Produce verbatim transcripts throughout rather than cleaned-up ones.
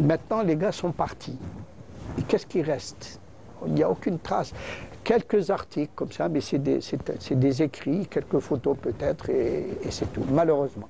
Maintenant, les gars sont partis. Et qu'est-ce qui reste? Il n'y a aucune trace. Quelques articles comme ça, mais c'est des, c'est, des écrits, quelques photos peut-être, et, et c'est tout, malheureusement.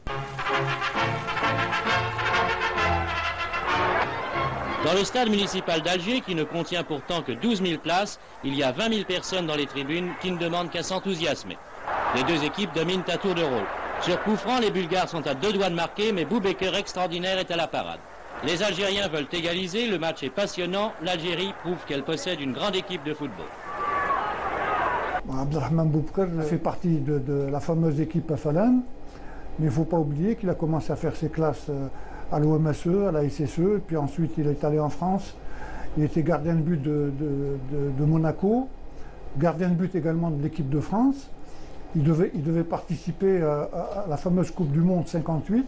Dans le stade municipal d'Alger, qui ne contient pourtant que douze mille places, il y a vingt mille personnes dans les tribunes qui ne demandent qu'à s'enthousiasmer. Les deux équipes dominent à tour de rôle. Sur coup franc, les Bulgares sont à deux doigts de marquer, mais Boubaker extraordinaire est à la parade. Les Algériens veulent égaliser, le match est passionnant, l'Algérie prouve qu'elle possède une grande équipe de football. Abdelrahman Boubaker fait partie de, de la fameuse équipe Afalan, mais il ne faut pas oublier qu'il a commencé à faire ses classes à l'O M S E, à la S S E, puis ensuite il est allé en France. Il était gardien de but de, de, de, de Monaco, gardien de but également de l'équipe de France. Il devait, il devait participer à, à la fameuse Coupe du Monde cinquante-huit.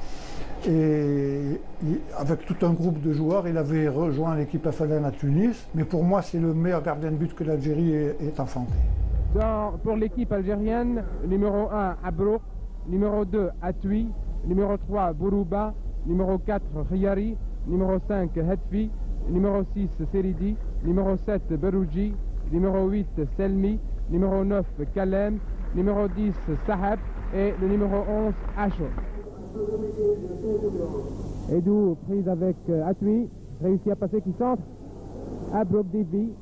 Et avec tout un groupe de joueurs, il avait rejoint l'équipe Afalan à Tunis. Mais pour moi, c'est le meilleur gardien de but que l'Algérie ait enfanté. Dans, pour l'équipe algérienne, numéro un, Abrouk, numéro deux, Atoui, numéro trois, Bourouba, numéro quatre, Khiyari, numéro cinq, Hetfi, numéro six, Seridi, numéro sept, Berouji, numéro huit, Selmi, numéro neuf, Kalem, numéro dix, Sahab et le numéro onze, Acho. Edou, prise avec euh, Atoui, réussit à passer qui centre. Abrouk Divi.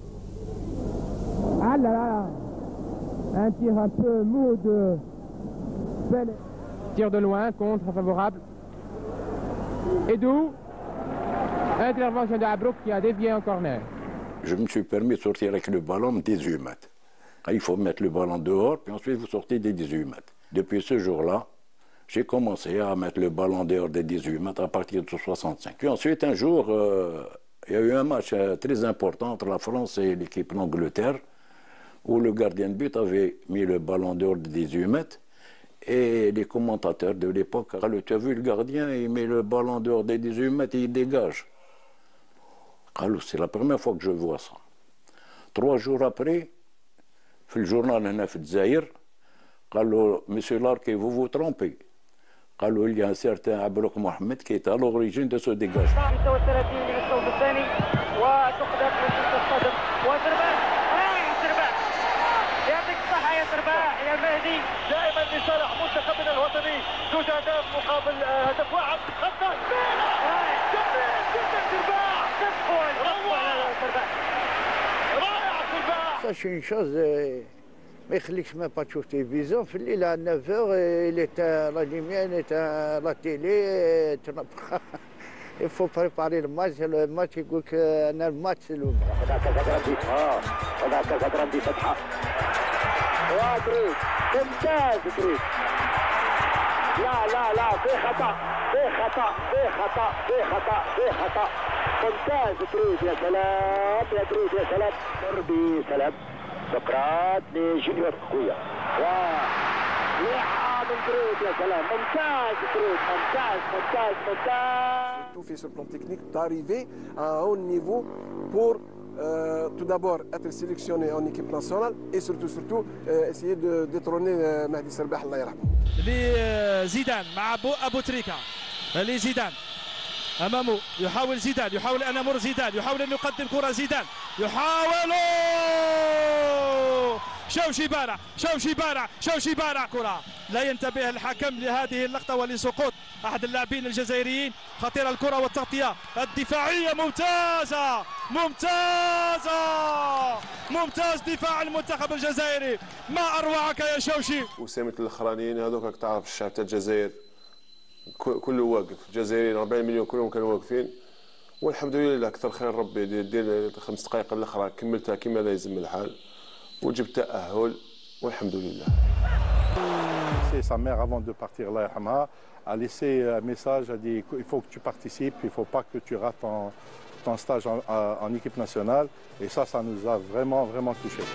Ah là là, un tir un peu mou de Pelé. Tir de loin, contre, favorable. Edou, intervention de Abrouk qui a dévié en corner. Je me suis permis de sortir avec le ballon de dix-huit mètres. Il faut mettre le ballon dehors, puis ensuite vous sortez des dix-huit mètres. Depuis ce jour-là, j'ai commencé à mettre le ballon dehors des dix-huit mètres à partir de soixante-cinq. Puis ensuite, un jour, euh, il y a eu un match euh, très important entre la France et l'équipe d'Angleterre, où le gardien de but avait mis le ballon dehors des dix-huit mètres. Et les commentateurs de l'époque, tu as vu le gardien, il met le ballon dehors des dix-huit mètres et il dégage. C'est la première fois que je vois ça. Trois jours après, dans le journal de Zaïr, monsieur Larquet, vous vous trompez. Il y a un certain Abrouk Mohamed qui est à l'origine de ce dégagement. Ça, c'est une chose, euh, mais il ne faut même pas تشوف télévision. Il est à neuf heures, il est à la lumière, il est à la télé. Il faut préparer le match. Le match, il dit que le match, c'est le ممتاز تريد. لا لا لا في خطأ في خطأ في خطأ في خطأ في خطأ ممتاز تريد. يا سلام يا تريد يا سلام. تربي سلام سقراط لجونيور خويا. واه من تريد يا سلام. ممتاز تريد ممتاز ممتاز ممتاز. Tout fait sur le plan technique d'arriver à un haut niveau pour Euh, tout d'abord être sélectionné en équipe nationale et surtout surtout euh, essayer de détrôner euh, Mahdi Serbah الله يرحمه. لزيدان مع أبو أبو تريكة لزيدان أمامه يحاول زيدان يحاول أن يمر زيدان يحاول أن يقدم كرة زيدان يحاول شوشي بارع شوشي بارع شوشي بارع كرة لا ينتبه الحكم لهذه اللقطة ولسقوط أحد اللاعبين الجزائريين. خطيرة الكرة والتغطية الدفاعية ممتازة ممتازة ممتاز دفاع المنتخب الجزائري. ما أروعك يا شوشي. وسامة الأخرانيين هذوك راك تعرف الشعب تاع الجزائر كله واقف. الجزائريين أربعين مليون كلهم كانوا واقفين والحمد لله كثر خير ربي. دير خمس دقائق الأخرى كملتها كما لازم الحال وجبت تأهل والحمد لله. C'est sa mère avant de partir, Allah yarhamha, a laissé un message, a dit il faut que tu participes, il ne faut pas que tu rates ton, ton stage en, en équipe nationale. Et ça, ça nous a vraiment, vraiment touchés.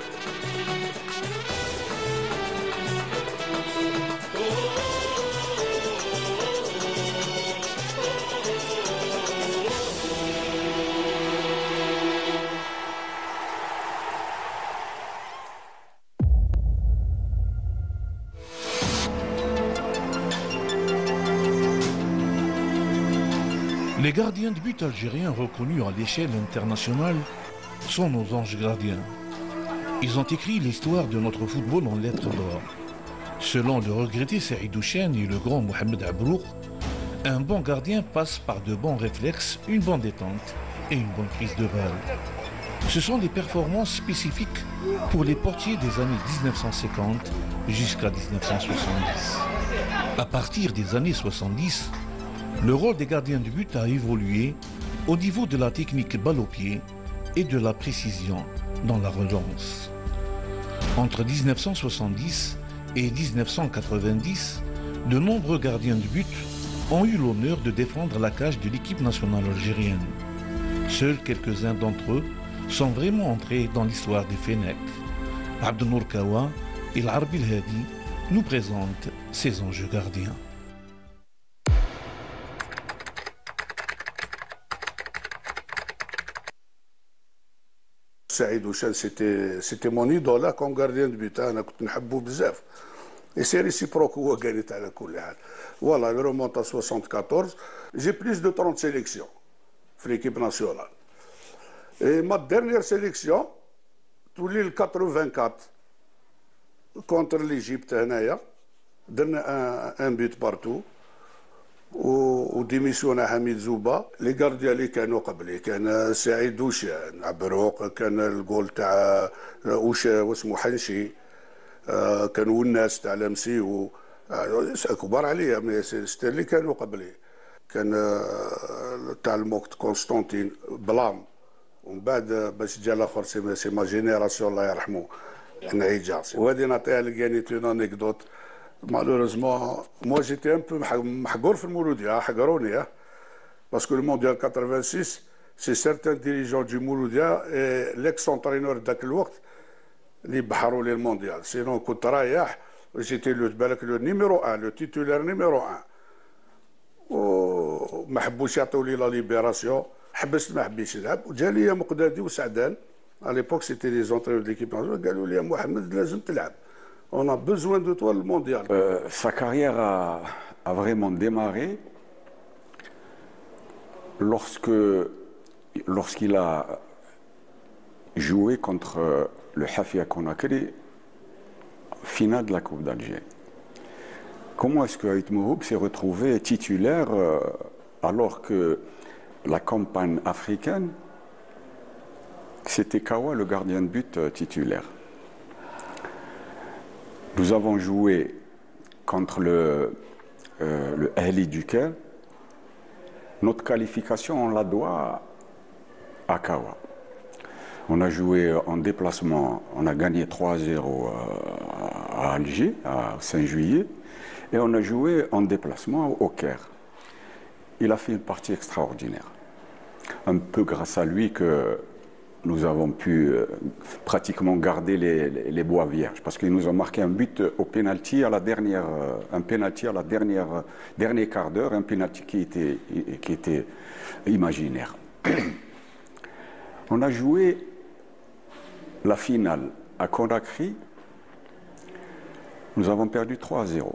Les gardiens de but algériens reconnus à l'échelle internationale sont nos anges gardiens. Ils ont écrit l'histoire de notre football en lettres d'or. Selon le regretté Saïd Chene et le grand Mohamed Abrouk, un bon gardien passe par de bons réflexes, une bonne détente et une bonne prise de balle. Ce sont des performances spécifiques pour les portiers des années mille neuf cent cinquante jusqu'à mille neuf cent soixante-dix. À partir des années soixante-dix, le rôle des gardiens de but a évolué au niveau de la technique balle au pied et de la précision dans la relance. Entre mille neuf cent soixante-dix et mille neuf cent quatre-vingt-dix, de nombreux gardiens de but ont eu l'honneur de défendre la cage de l'équipe nationale algérienne. Seuls quelques-uns d'entre eux sont vraiment entrés dans l'histoire des Fennecs. Abdelnour Kawa et l'Arbi El Hadi nous présentent ces enjeux gardiens. Saïd Chene, c'était, c'était mon idole comme gardien de but. أنا كنت نحبه بزاف. Et c'est réciproque هو قالت على كل حال. Voilà, je remonte à soixante-quatorze. J'ai plus de trente sélections في l'équipe nationale. Et ma dernière sélection, تولي ل quatre-vingt-quatre contre l'Égypte هنايا. درنا un, un but partout. وديميسيونا حميد زوبا. لي غارديان اللي كانوا قبلي كان سعيد شان عبروق، كان الجول تاع وشا واسمو حنشي، كان والناس تاع لمسي كبار عليا مي سيتي اللي كانوا قبلي، كان تاع الموقت كونستانتين بلام، ومن بعد باش جا الاخر سي سي ما جينيراسيون الله يرحمه نعيجا. وهذه نعطيها لك يعني اون انيكدوت. Malheureusement, moi j'étais un peu mahgour في المولودية، حقروني parce que le mondial quatre-vingt-six, c'est certains dirigeants du Mouloudia et l'ex-entraîneur ذاك الوقت اللي بحروا لي المونديال. Sinon كنت رايح j'étais le بالك le numéro un, le titulaire numéro un. وما حبوش يعطيو لي لا ليبيراسيون، حبست ما حبيتش نلعب، وجا لي مقدادي وسعدان à l'époque c'était les entraîneurs de l'équipe nationale قالوا لي يا محمد لازم تلعب. On a besoin de toi le mondial. Euh, sa carrière a, a vraiment démarré lorsque lorsqu'il a joué contre le Hafia Conakry, finale de la Coupe d'Alger. Comment est-ce que Haït Mouhoub s'est retrouvé titulaire euh, alors que la campagne africaine, c'était Kawa le gardien de but euh, titulaire. Nous avons joué contre le, euh, le Ahli du Caire. Notre qualification, on la doit à Kawa. On a joué en déplacement, on a gagné trois zéro à Alger, à Saint-Juillet, et on a joué en déplacement au Caire. Il a fait une partie extraordinaire. Un peu grâce à lui que nous avons pu euh, pratiquement garder les, les, les bois vierges, parce qu'ils nous ont marqué un but au pénalty à la dernière, euh, un pénalty à la dernière, euh, dernier quart d'heure, un pénalty qui était, qui était imaginaire. On a joué la finale à Conakry, nous avons perdu trois zéro.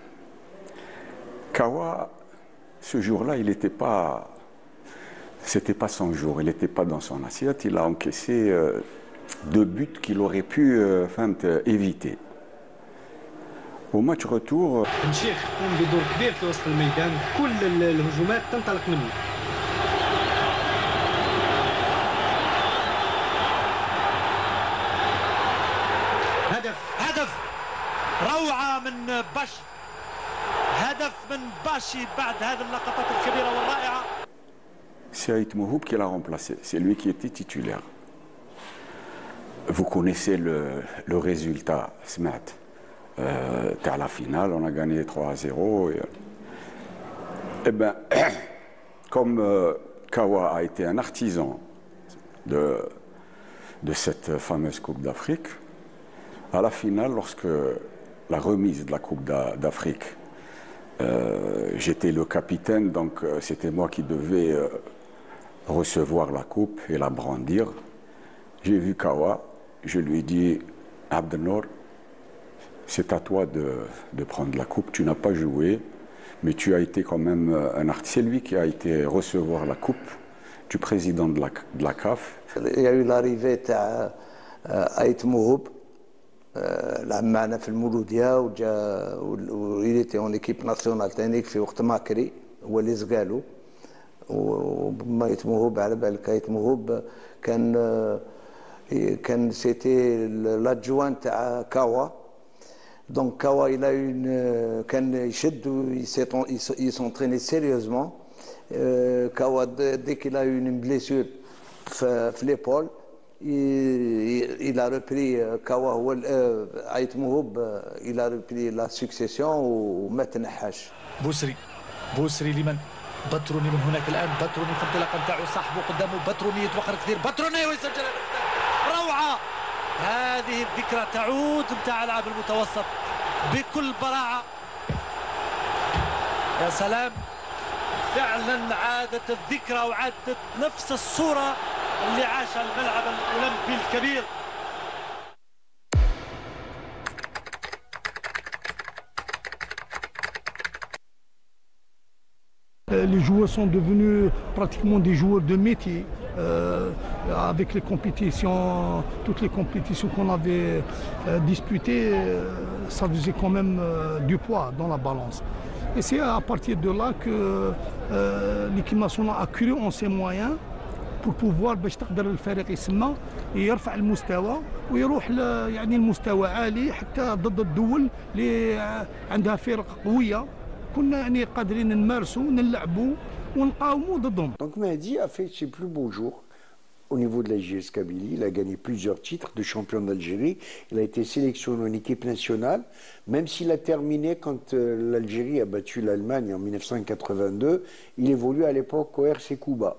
Kawa, ce jour-là, il n'était pas... C'était pas son jour, il n'était pas dans son assiette, il a encaissé euh, deux buts qu'il aurait pu euh, enfin, éviter. Au match retour. الشيخ قام بدور كبير في وسط الميدان، كل الهجمات تنطلق منه. هدف هدف روعة من باشي، هدف من باشي بعد هذه اللقطات الكبيرة والرائعة. C'est Haït Mouhoub qui l'a remplacé, c'est lui qui était titulaire. Vous connaissez le, le résultat, Smat. Euh, à la finale, on a gagné trois zéro. Et, et bien, comme euh, Kawa a été un artisan de, de cette fameuse Coupe d'Afrique, à la finale, lorsque la remise de la Coupe d'Afrique, euh, j'étais le capitaine, donc euh, c'était moi qui devais euh, recevoir la coupe et la brandir. J'ai vu Kawa, je lui ai dit, Abdelnour, c'est à toi de, de prendre la coupe, tu n'as pas joué, Mais tu as été quand même un artiste. C'est lui qui a été recevoir la coupe du président de la, de la C A F. Il y a eu l'arrivée de Aït Mouhoub, لعب معنا في المولودية وجا ويليتي اون ايكيب ناسيونال تانيك في وقت ماكري هو اللي زقالو وما يتموهوب على بالك يتموهوب كان كان سيتي لادجوان تاع كاوا دونك كاوا الى اون كان يشد يسونتريني سيريوزمون كاوا دي كيل ا اون بليسور في ليبول il a repris Kawa Aït Mouhoub, il a repris la succession وما تنحاش. بوسري بوسري لمن بتروني من هناك الان بتروني في الانطلاقه نتاعو صاحبه قدامه بتروني يتوخر كثير بتروني ويسجل روعه. هذه الذكرى تعود نتاع العاب المتوسط بكل براعه. يا سلام فعلا عادت الذكرى وعادت نفس الصوره اللي عاشها الملعب الأولمبي الكبير. Les joueurs sont devenus pratiquement des joueurs de métier euh, avec les compétitions, toutes les compétitions qu'on avait euh, disputées, euh, ça faisait quand même euh, du poids dans la balance. Et c'est à partir de là que euh, l'équipe nationale a cru en ses moyens pour pouvoir باش تقدر الفريق يسمى يرفع المستوى ويروح يعني المستوى عالي حتى ضد الدول اللي عندها فرق قويه كنا يعني قادرين نمارسوا نلعبوا ونقاوموا ضدهم. Donc Mehdi a fait ses plus beaux jours au niveau de la J S Kabylie. Il a gagné plusieurs titres de champion d'Algérie. Il a été sélectionné en équipe nationale, même s'il a terminé quand euh, l'Algérie a battu l'Allemagne en mille neuf cent quatre-vingt-deux. Il évolue à l'époque au R C Kouba.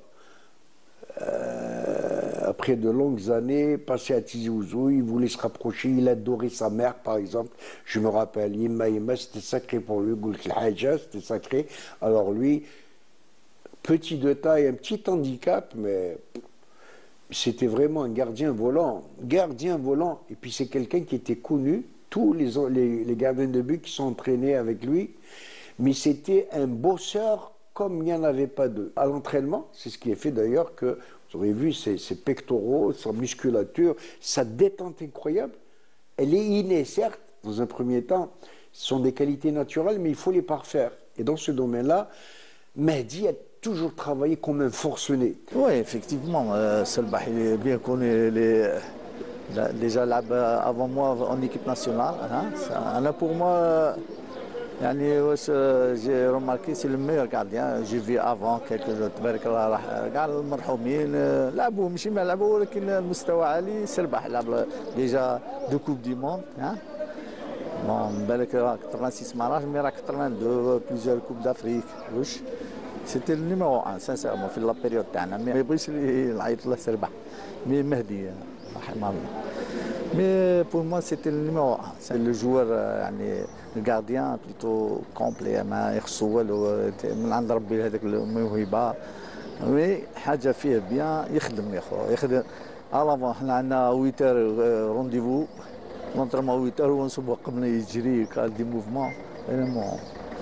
Euh, après de longues années, passé à Tizi Ouzou, il voulait se rapprocher, il adorait sa mère par exemple. Je me rappelle, Yimma Yimma, c'était sacré pour lui, Goulk Haja, c'était sacré. Alors lui, petit de taille, un petit handicap, mais c'était vraiment un gardien volant. Gardien volant, et puis c'est quelqu'un qui était connu, tous les, les, les gardiens de but qui sont entraînés avec lui, mais c'était un bosseur comme il n'y en avait pas deux. À l'entraînement, c'est ce qui a fait d'ailleurs que, vous aurez vu, ses, ses pectoraux, sa musculature, sa détente incroyable, elle est innée, certes, dans un premier temps, ce sont des qualités naturelles, mais il faut les parfaire. Et dans ce domaine-là, Mehdi a toujours travaillé comme un forcené. Oui, effectivement, euh, Selbah, il est bien connu, les, déjà là, avant moi en équipe nationale. Hein, pour moi, يعني واش جي روماركي سي لو ميور غارديان جي في افون كيلكو تبارك الله راح كاع المرحومين لعبوا ماشي ما لعبوا ولكن المستوى عالي سربح لعب ديجا دو كوب دي موند ها بون بالك راك ثمانية مراج مي راك اثنين بليزيور كوب دافريك واش سيتي النيميرو واحد سانسيرمون في لا بيريود تاعنا ما يبغيش نعيط له سربح مي مهدي رحمه الله مي بور موا سيتي النيميرو واحد سي لو جوار يعني الجارديان بليتو كومبلي ما يخصو والو من عند ربي هذاك الموهبه وي حاجه فيه بيان يخدم يا خو يخدم الافون حنا عندنا ويتر رونديفو لونطرمون ويتر هو نصبو قبل يجري كال دي موفمون فريمون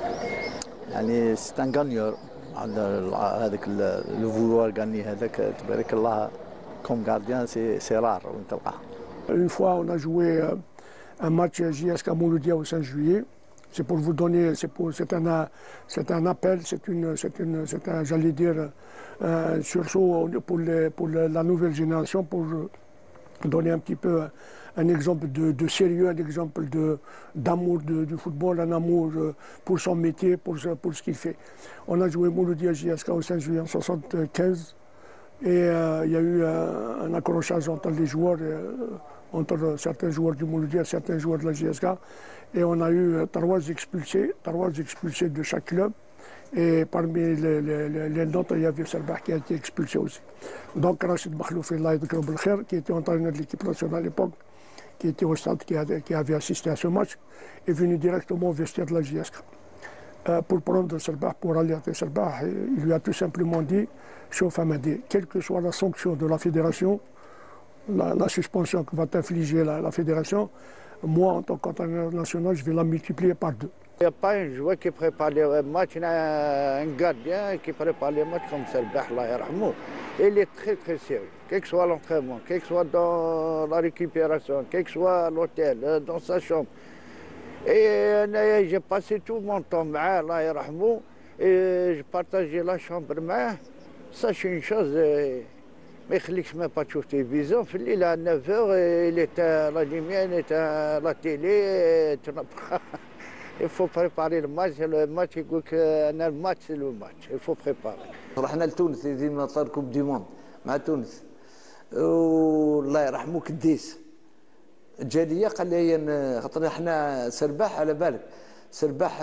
يعني سي ان غانيور عند هذاك لو فولوار غاني هذاك تبارك الله كوم جارديان سي سي رار وين تلقاه. Une fois on a joué un match J S K Mouloudia au cinq juillet. C'est pour vous donner, c'est pour, c'est un, c'est un appel, c'est une, c'est une, c'est un, j'allais dire, un sursaut pour, les, pour la nouvelle génération, pour donner un petit peu un exemple de, de sérieux, un exemple de, d'amour de, du football, un amour pour son métier, pour, pour ce qu'il fait. On a joué Mouloudia J S K au cinq juillet en soixante-quinze et euh, il y a eu un, un accrochage entre les joueurs. Euh, entre certains joueurs du Mouloudia et certains joueurs de la J S K. Et on a eu trois expulsés, trois expulsés de chaque club. Et parmi les, les, les nôtres, il y avait Selbah qui a été expulsé aussi. Donc Rachid Makhlouf, qui était entraîneur de l'équipe nationale à l'époque, qui était au stade, qui, a, qui avait assisté à ce match, est venu directement au vestiaire de la J S K. Euh, pour prendre Selbah, pour alerter Selbah, il lui a tout simplement dit, Chouf Hamadi, quelle que soit la sanction de la fédération, La, la suspension que va t'infliger la, la fédération, moi en tant qu'entraîneur national, je vais la multiplier par deux. Il n'y a pas un joueur qui prépare les matchs, un gardien qui prépare les matchs comme Serbah, Allah yarhamou. Il est très très sérieux, quel que soit l'entraînement, quel que soit dans la récupération, quel que soit à l'hôtel, dans sa chambre. Et j'ai passé tout mon temps avec Allah yarhamou, et je partageais la chambre avec. Ça c'est une chose, ما يخليكش ما با تشوف تلفزيون في الليل à neuf heures il est à la lumière, il est à la télé. Il faut préparer le match, le match يقول لك انا الماتش c'est le match, il faut préparer. رحنا لتونس يزيد من طار كوب دي موند مع تونس والله يرحمه كديس جا ليا قال لي خاطر احنا سرباح على بالك سرباح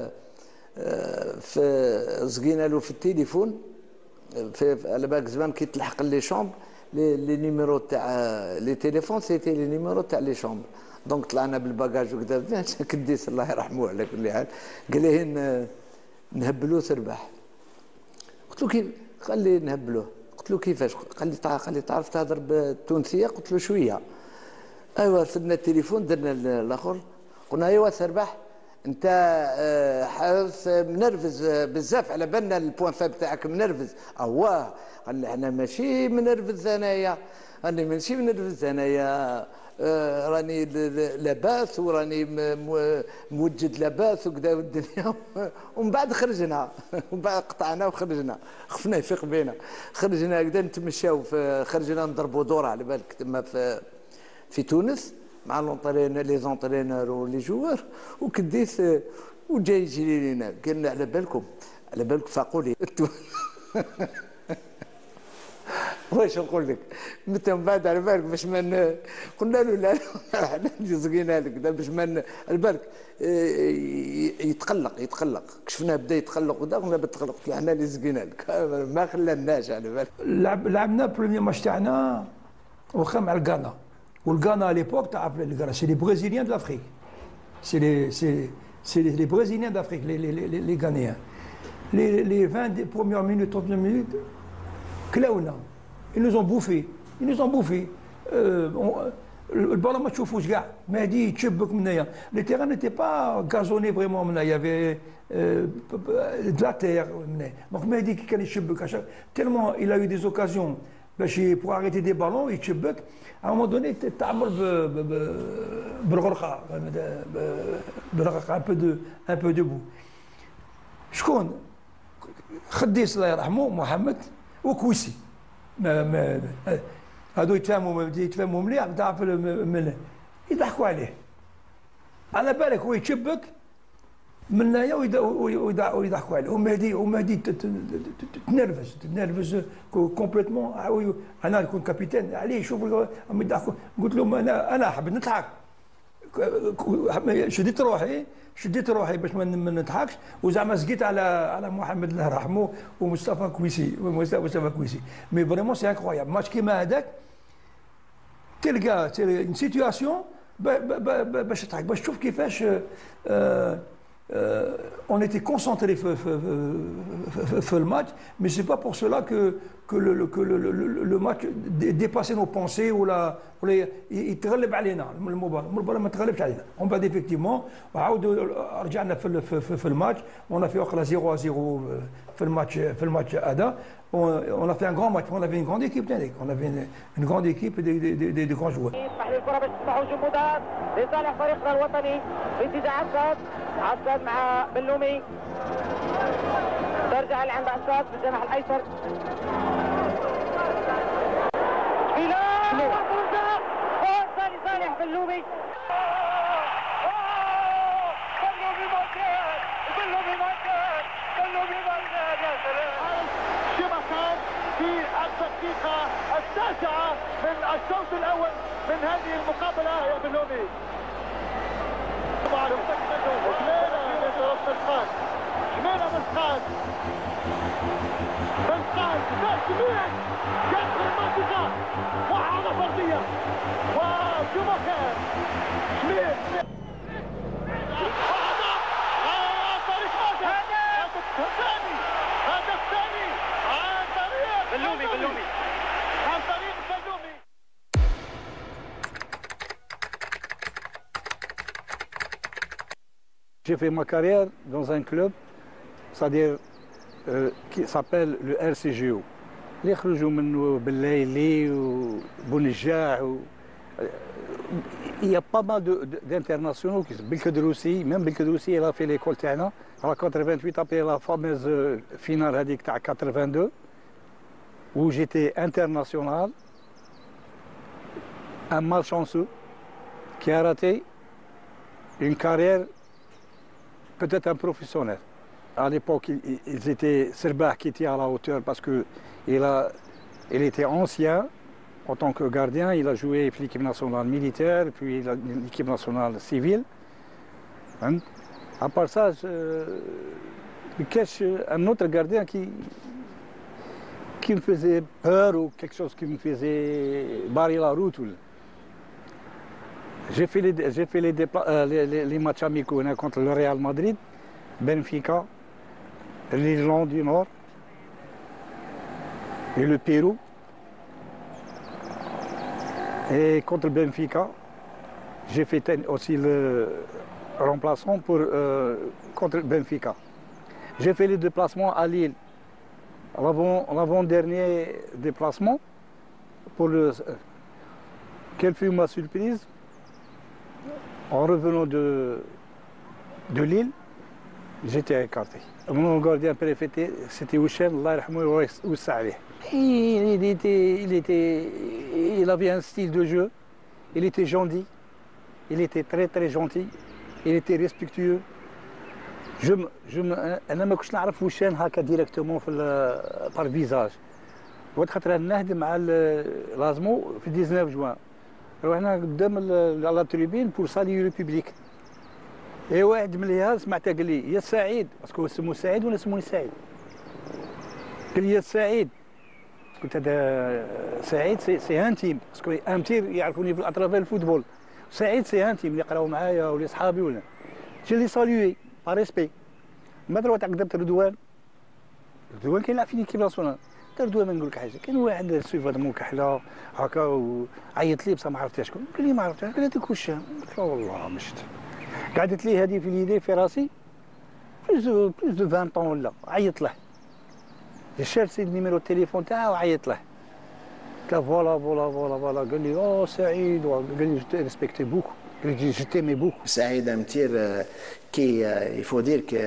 في زقينا له في التليفون في على بالك زمان كي تلحق لي شومبر لي نيميرو تاع لي تيليفون سيتي لي نيميرو تاع لي شومبر دونك طلعنا بالباجاج وكذا كديس الله يرحمه على كل حال قال لي نهبلوه سرباح قلت له كيف قال لي نهبلوه قلت له كيفاش قال لي قال لي تعرف تهضر بالتونسيه قلت له شويه ايوا رفدنا التليفون درنا الاخر قلنا ايوا سرباح انت حارس منرفز بزاف على بالنا البوان فاب تاعك منرفز اواه قال لي احنا ماشي منرفز انايا قال لي ماشي منرفز انايا آه راني لاباس وراني موجد لاباس وكذا والدنيا ومن بعد خرجنا ومن بعد قطعنا وخرجنا خفنا يفيق بينا خرجنا كذا نتمشاو خرجنا نضربوا دوره على بالك تما في في تونس مع لونطرينور لي زونطرينور ولي جوار وكديت وجاي يجري لينا قال على بالكم على بالكم فاقوا لي واش نقول لك متى من بعد على بالك باش ما قلنا له لا احنا زقينا لك باش ما على بالك يتقلق يتقلق كشفناه بدا يتقلق ودا قلنا بتقلق احنا اللي زقينا لك ما خلاناش على بالك. لعب لعبنا بروميير ماتش تاعنا واخا مع الغانا والغانا à l'époque تعرف الغانا سي لي برازيليان دو l'Afrique سي لي سي سي لي برازيليان d'Afrique les les les les Ghanéens les les vingt premières minutes trente minutes كلاونا ils nous ont bouffé ils nous ont bouffé البالون ما تشوفوش كاع مهدي يتشبك من هنايا لي تيران نيتي با غازوني فريمون من هنايا يافي دو لا تير من هنايا دونك مهدي كي كان يتشبك تيلمون il a eu des occasions باش pour arrêter des ballons يتشبك à un moment donné تعمر بالغرقه بالغرقه un peu de un peu debout شكون خديس الله يرحمه محمد وكويسي ما ما هادو يتفاهموا يتفاهموا مليح تعرف من يضحكوا عليه على بالك هو يتشبك من هنايا ويضحكوا عليه ومهدي ومهدي تنرفز تنرفز كومبليتمون انا نكون كابيتان عليه شوف يضحكوا قلت لهم انا انا حبيت نضحك شديت روحي شديت روحي باش ما نضحكش وزعما سقيت على على محمد الله يرحمه ومصطفى كويسي ومصطفى كويسي مي فريمون سي انكرويابل ماتش كيما هذاك تلقى اون سيتواسيون باش تضحك باش تشوف كيفاش on était concentré sur le match, mais c'est pas pour cela que que le que le, le, le match dépassait nos pensées ou la ou les يتغلب علينا المباراة المباراة ما تغلبش علينا. On va effectivement وعاود رجعنا في في في الماتش on a fait أخرى zéro à zéro في الماتش في الماتش هذا on a fait un grand match on avait une grande équipe on avait une, une grande équipe des des des, des grands joueurs. الكرة باش تصبح جمودات لصالح فريقنا الوطني في اتجاه عساد عساد مع بلومي ترجع لعند عساد بالجناح الايسر الى فرصه لصالح بلومي بلومي ممتاز بلومي ممتاز بلومي ممتاز يا سلام شبكات في الدقيقه التاسعه من الشوط الاول من هذه المقابله يا بلومي معروف شميله مسقات شميله مسقات مسقات تسميع كسر المنطقه وعلى فرديه وفي مكان شميل وهذا طريق هدف ثاني هدف ثاني عن طريق بلومي بلومي عن طريق بلومي J'ai fait ma carrière dans un club, c'est-à-dire euh, qui s'appelle le R C G O. اللي يخرجوا منه بالليلي وبونجاع و... Il y a pas mal d'internationaux qui sont Belkadroussi, même Belkadroussi, il a fait l'école تاعنا en quatre-vingt-huit après la fameuse finale هذيك تاع quatre-vingt-deux où j'étais international, un malchanceux qui a raté une carrière peut-être un professionnel. À l'époque, ils étaient Serbah qui était à la hauteur parce que il, a, il était ancien en tant que gardien. Il a joué pour l'équipe nationale militaire, puis l'équipe nationale civile. Hein? À part ça, je cache un autre gardien qui, qui me faisait peur ou quelque chose qui me faisait barrer la route. J'ai fait les, j'ai fait les, euh, les, les, les matchs amicaux contre le Real Madrid, Benfica, l'Irlande du Nord et le Pérou. Et contre le Benfica, j'ai fait aussi le remplaçant pour, euh, contre le Benfica. J'ai fait les déplacements à Lille, l'avant-dernier déplacement. Pour le, quelle fut ma surprise? En revenant de, de Lille, j'étais écarté. Mon gardien préféré, c'était Houchen, Allah yarhamou wa salih. Il était, il était, il avait un style de jeu, il était gentil, il était très très gentil, il était respectueux. Je je أنا ما كنتش نعرف Houchen هكا directement par visage. وقت خاطر نهدم مع لازمو في ديزناف جوان. روحنا قدام لا تريبين بور سالي لو بوبليك. اي واحد من اليهال سمعته قال لي يا سعيد، باسكو سمو سعيد ولا سموني سعيد؟ قال لي يا سعيد. قلت هذا سعيد سي, سي انتيم، باسكو انتير يعرفوني في الاطراف الفوتبول. سعيد سي انتيم اللي يقراو معايا ولا صحابي ولا. جي لي ساليوي با ريسبي. ما دروا تاع قدام رضوان. رضوان كاين يلعب في ليكيب ناسيونال. رضوان ما نقول لك حاجه، كان واحد السيفه دمو كحله هكا وعيط لي بصح ما عرفتهاش شكون. قال لي ما عرفتهاش، قال هذيك هشام. قلت له والله مشت. قعدت لي هذه في اليدين في راسي بلوز دو بلوز دو عشرين طون ولا عيط له. شارسي النيميرو التليفون تاعه وعيط له. قلت له فوالا فوالا فوالا فوالا. قال لي اوه سعيد، قال لي جو تي ريسبكتي بوكو، قال لي جو تيمي بوكو. Saïd Amtir, qui, il faut dire que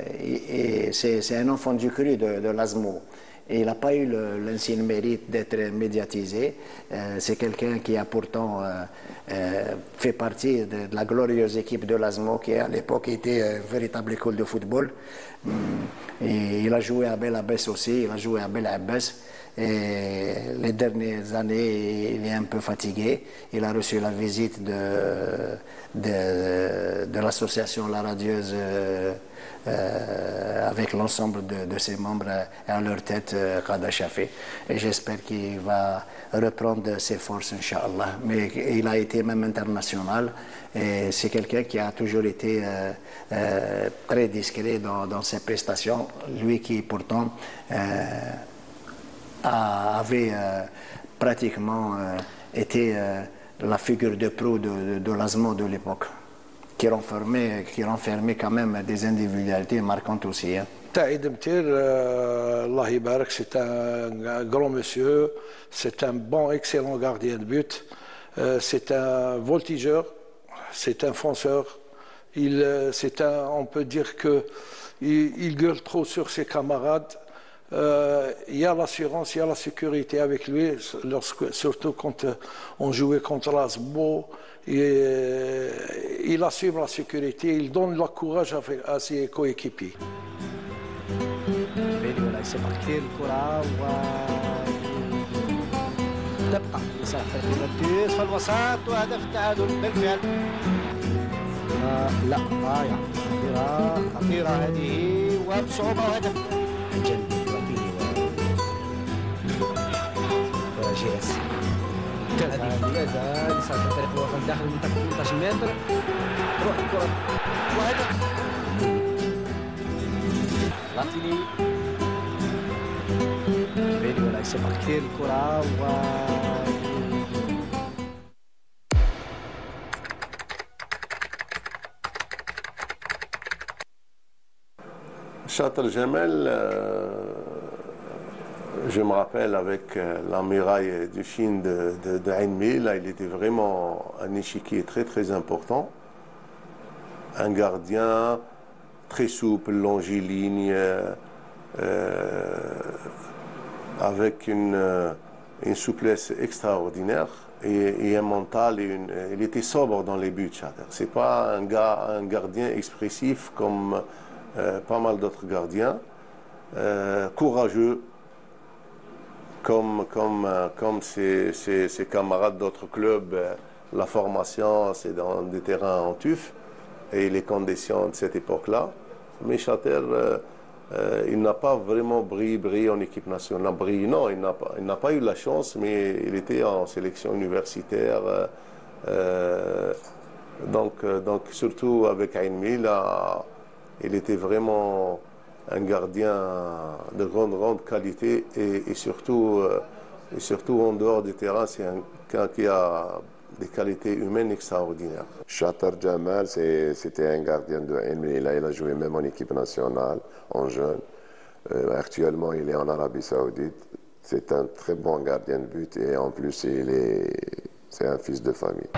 c'est un enfant du cru de, de l'Asmo. Et il n'a pas eu l'ancien mérite d'être médiatisé. Euh, c'est quelqu'un qui a pourtant euh, euh, fait partie de, de la glorieuse équipe de l'Asmo, qui à l'époque était une véritable école de football. Et il a joué à Bel Abbès aussi, il a joué à Bel Abbès. Et les dernières années, il est un peu fatigué. Il a reçu la visite de, de, de l'association La Radieuse euh, euh, avec l'ensemble de, de ses membres et à leur tête, euh, Khada Chafé. Et j'espère qu'il va reprendre ses forces, Inch'Allah. Mais il a été même international. Et c'est quelqu'un qui a toujours été euh, euh, très discret dans, dans ses prestations. Lui qui pourtant euh, avait euh, pratiquement euh, été euh, la figure de proue de, de, de l'Asmo de l'époque, qui renfermait, qui renfermait quand même des individualités marquantes aussi. Hein. Saïd Amtir, Allah Ibarak, c'est un grand monsieur, c'est un bon, excellent gardien de but, euh, c'est un voltigeur, c'est un fonceur, il, c'est un, on peut dire qu'il il gueule trop sur ses camarades. Euh, il y a l'assurance, il y a la sécurité avec lui, lorsque, surtout quand euh, on jouait contre l'Asmo. Euh, il assume la sécurité, il donne le courage à, à ses coéquipiers. يسبق كثير الكرة و تبقى لصالح فريق التونس في الوسط وهدف التعادل بالفعل. آه لا ضايع، خطيرة خطيرة هذه وبصعوبة وهدف الجنبي وكيلي وجيرس. هذه لا زال لصالح فريق الوطن داخل منطقة ثمانية عشر متر، تروح الكرة وهدف لاتيني. ولا يسبق كثير الكرة و Chater Jamal, euh, je me rappelle avec euh, la muraille du Chine de, de, de Ain Mi, là il était vraiment un échiquier très très important. Un gardien très souple, longiligne, euh, avec une, une souplesse extraordinaire et, et un mental. Et une, il était sobre dans les buts, Chater. C'est pas un, gars, un gardien expressif comme euh, pas mal d'autres gardiens. Euh, courageux, comme, comme, comme ses, ses, ses camarades d'autres clubs. La formation, c'est dans des terrains en tuf et les conditions de cette époque-là. Mais Chater, euh, euh, il n'a pas vraiment brillé, brillé en équipe nationale. Brillé, non, il n'a pas, il n'a pas eu la chance, mais il était en sélection universitaire. Euh, euh, donc, euh, donc, surtout avec Ain Mi, là, il était vraiment un gardien de grande, grande qualité et, et, surtout, euh, et surtout en dehors du terrain, c'est un gars qui a des qualités humaines extraordinaires. Chater Jamal, c'était un gardien de Ain Mi. Il a joué même en équipe nationale, en jeune. Euh, actuellement, il est en Arabie Saoudite. C'est un très bon gardien de but et en plus, il est, c'est un fils de famille.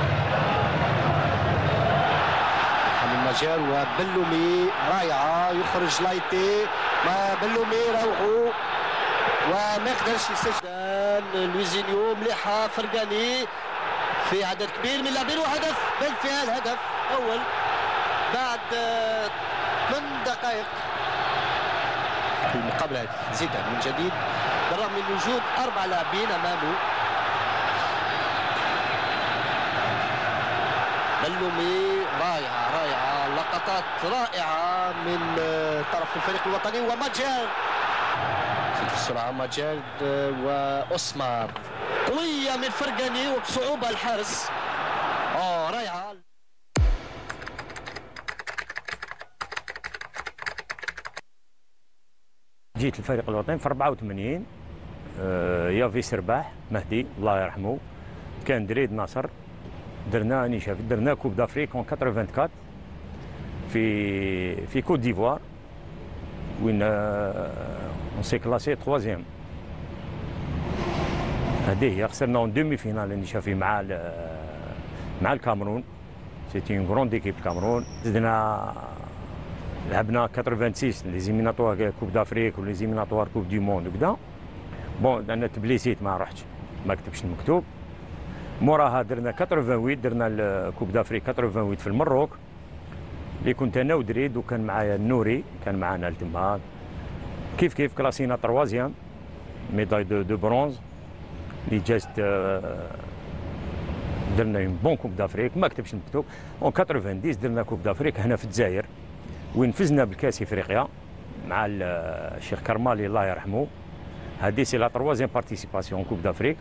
المجال وبلومي رائعة يخرج لايتي ما بلومي روحوا وما يقدرش يسجل لويزينيو مليحة فرقاني في عدد كبير من اللاعبين وهدف بالفعل هدف أول بعد ثمان دقائق في المقابلة زيدان من جديد بالرغم من وجود أربع لاعبين أمامه. بلومي رائعة رائعة لقطات رائعة من طرف الفريق الوطني وماجير في السرعة ماجير وأسمار قوية من فرقاني وبصعوبة الحارس. اه رائعة. جيت الفريق الوطني في أربعة وثمانين يافي سرباح مهدي الله يرحمه كان دريد ناصر درنا اني شاف درنا كوب دافريك اون أربعة وثمانين في في كوت ديفوار وين اون سي كلاسي تروازيام. هذه هي خسرنا اون دومي فينال اني شافي مع مع الكامرون. سيتي اون غروند ايكيب الكامرون. زدنا لعبنا ستة وثمانين لي زيميناتوار كوب دافريك ولي زيميناتوار كوب دي موند وكذا. بون انا تبليسيت ما رحتش ما كتبش المكتوب. موراها درنا ثمانية وثمانين درنا الكوب دافريك ثمانية وثمانين في المروك اللي كنت انا ودريد وكان معايا النوري كان معنا التماك كيف كيف كلاسينا تروازيام ميداي دو, دو برونز اللي جازت درنا اون بون كوب دافريك ما كتبش المكتوب. اون تسعين درنا كوب دافريك هنا في الجزائر وين فزنا بالكاس افريقيا مع الشيخ كرمالي الله يرحمه. هذه سي لا تروازيام بارتيسيباسيون كوب دافريك.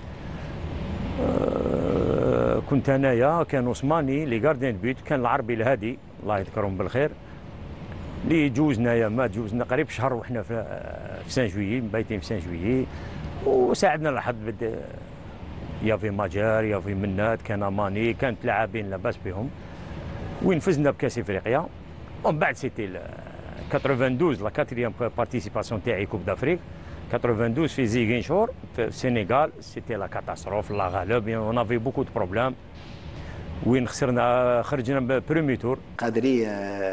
أه كنت انايا كان عثماني لي غارديان بيت كان العربي الهادي الله يذكرهم بالخير اللي جوزنايا ما جوزنا قريب شهر وحنا في, في سان جويي بايتين في سان جويي وساعدنا الحظ بد يافي ماجار يافي منات كان ماني كانت لاعبين لاباس بهم وين فزنا بكاس افريقيا. ومن بعد سيتي اثنين وثمانين لا كاتريام بارتيسيباسيون تاعي كوب دافريك اثنين وثمانين في زيغينشور في السنغال. سيتي لا كاتاستروف لا غالب اون افي بوكو دو بروبليم وين خسرنا خرجنا برومي تور. Kadri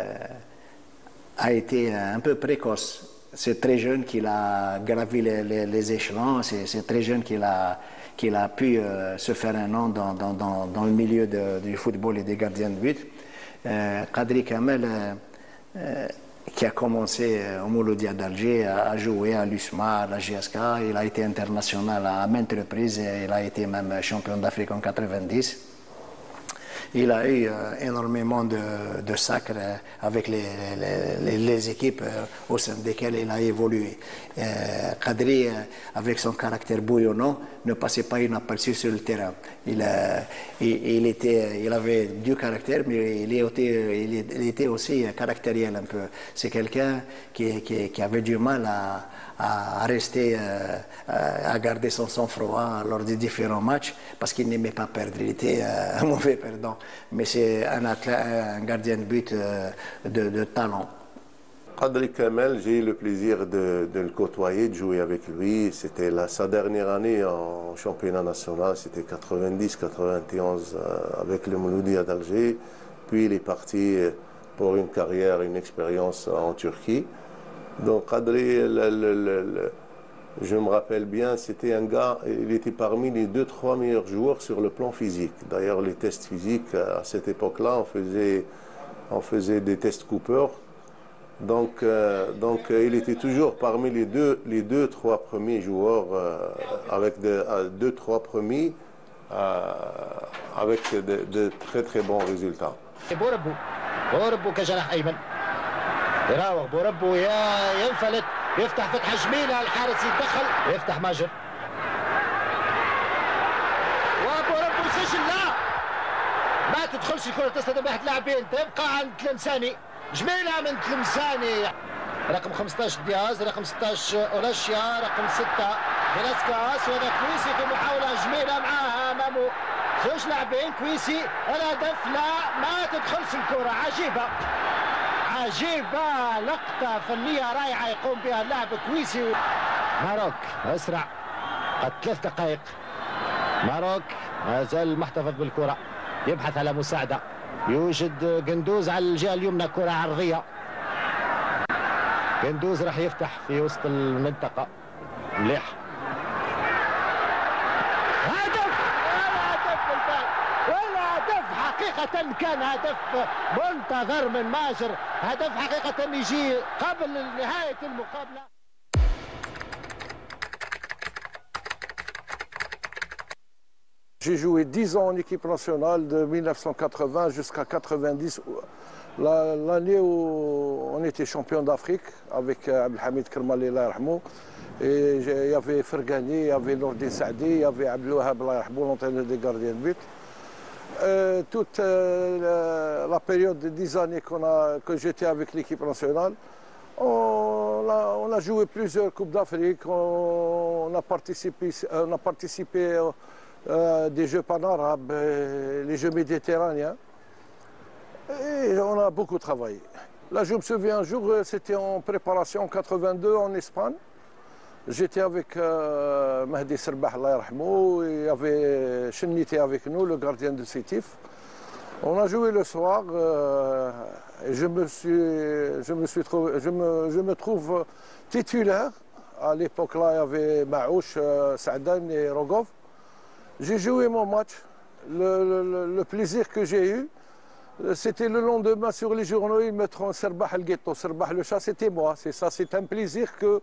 a été un peu précoce. C'est très jeune qu'il a gravi les, les, les échelons. C'est très jeune qu'il a, qu'il a pu euh, se faire un nom dans, dans, dans, dans le milieu de, du football et des gardiens de but. Euh, Kadri Kamel, euh, euh, qui a commencé au Mouloudia d'Alger, a joué à l'U S M A, à la G S K. Il a été international à maintes reprises et il a été même champion d'Afrique en quatre-vingt-dix. Il a eu euh, énormément de, de sacres euh, avec les, les, les équipes euh, au sein desquelles il a évolué. Euh, Kadri, euh, avec son caractère bouillonnant, ne passait pas inaperçu sur le terrain. Il, euh, il, il, était, il avait du caractère, mais il était, il était aussi caractériel un peu. C'est quelqu'un qui, qui, qui avait du mal à, à rester, euh, à garder son sang-froid lors des différents matchs parce qu'il n'aimait pas perdre. Il était euh, un mauvais perdant. Mais c'est un, un gardien de but euh, de, de talent. Adri Kamel, j'ai eu le plaisir de, de le côtoyer, de jouer avec lui. C'était sa dernière année en championnat national, c'était quatre-vingt-dix quatre-vingt-onze euh, avec le Mouloudia d'Alger. Puis il est parti pour une carrière, une expérience en Turquie. Donc Adri, le, le, le, le, je me rappelle bien, c'était un gars, il était parmi les deux, trois meilleurs joueurs sur le plan physique. D'ailleurs, les tests physiques, à cette époque-là, on faisait, on faisait des tests Cooper. Donc, euh, donc euh, il était toujours parmi les deux, les deux trois premiers joueurs euh, avec de, euh, deux, trois premiers euh, avec de, de très très bons résultats. بوربو بوربو كجناح ايمن يراوغ بوربو يا ينفلت يفتح فتحه جميله الحارس يتدخل يفتح ماجر وبوربو يسجل. لا ما تدخلش الكره تصطدم بواحد اللاعبين تبقى عند تلمساني. جميله من تلمساني. رقم خمسطاش دياز، رقم ستطاش اولاشيا، رقم ستة فيلاسكاس. وهذا كويسي في محاوله جميله معاها امامه زوج لاعبين. كويسي الهدف لا ما تدخلش الكره. عجيبه عجيبه لقطه فنيه رائعه يقوم بها اللاعب كويسي. ماروك اسرع قد ثلاث دقائق. ماروك ما زال محتفظ بالكره يبحث على مساعده. يوجد قندوز على الجهه اليمنى كره عرضيه. قندوز راح يفتح في وسط المنطقه مليح. هدف هدف بالفعل والهدف حقيقه كان هدف منتظر من ماجر. هدف حقيقه يجي قبل نهايه المقابله. J'ai joué dix ans en équipe nationale de mille neuf cent quatre-vingts jusqu'à quatre-vingt-dix, l'année où on était champion d'Afrique avec Abdelhamid Kermali, et il y avait Fergani, il y avait Nourdin Saadi, il y avait Abdelouhab, l'entraîneur des gardiens de but. Euh, toute euh, la, la période de dix années qu'on a, que j'étais avec l'équipe nationale, on a, on a joué plusieurs Coupes d'Afrique, on, on a participé, on a participé Euh, des Jeux panarabes, euh, les Jeux méditerranéens. Et on a beaucoup travaillé. Là, je me souviens un jour, c'était en préparation en quatre-vingt-deux en Espagne. J'étais avec euh, Mahdi Serbah, Allah yarhamou, et il y avait Cheniti avec nous, le gardien de Sétif. On a joué le soir euh, et je me suis, je me suis trouvé, je me, je me trouve titulaire. À l'époque là, il y avait Maouch, euh, Saadan et Rogov. J'ai joué mon match. Le, le, le plaisir que j'ai eu, c'était le lendemain sur les journaux, ils mettront Serbah el Ghetto, Serbah le chat, c'était moi. C'est ça, c'est un plaisir que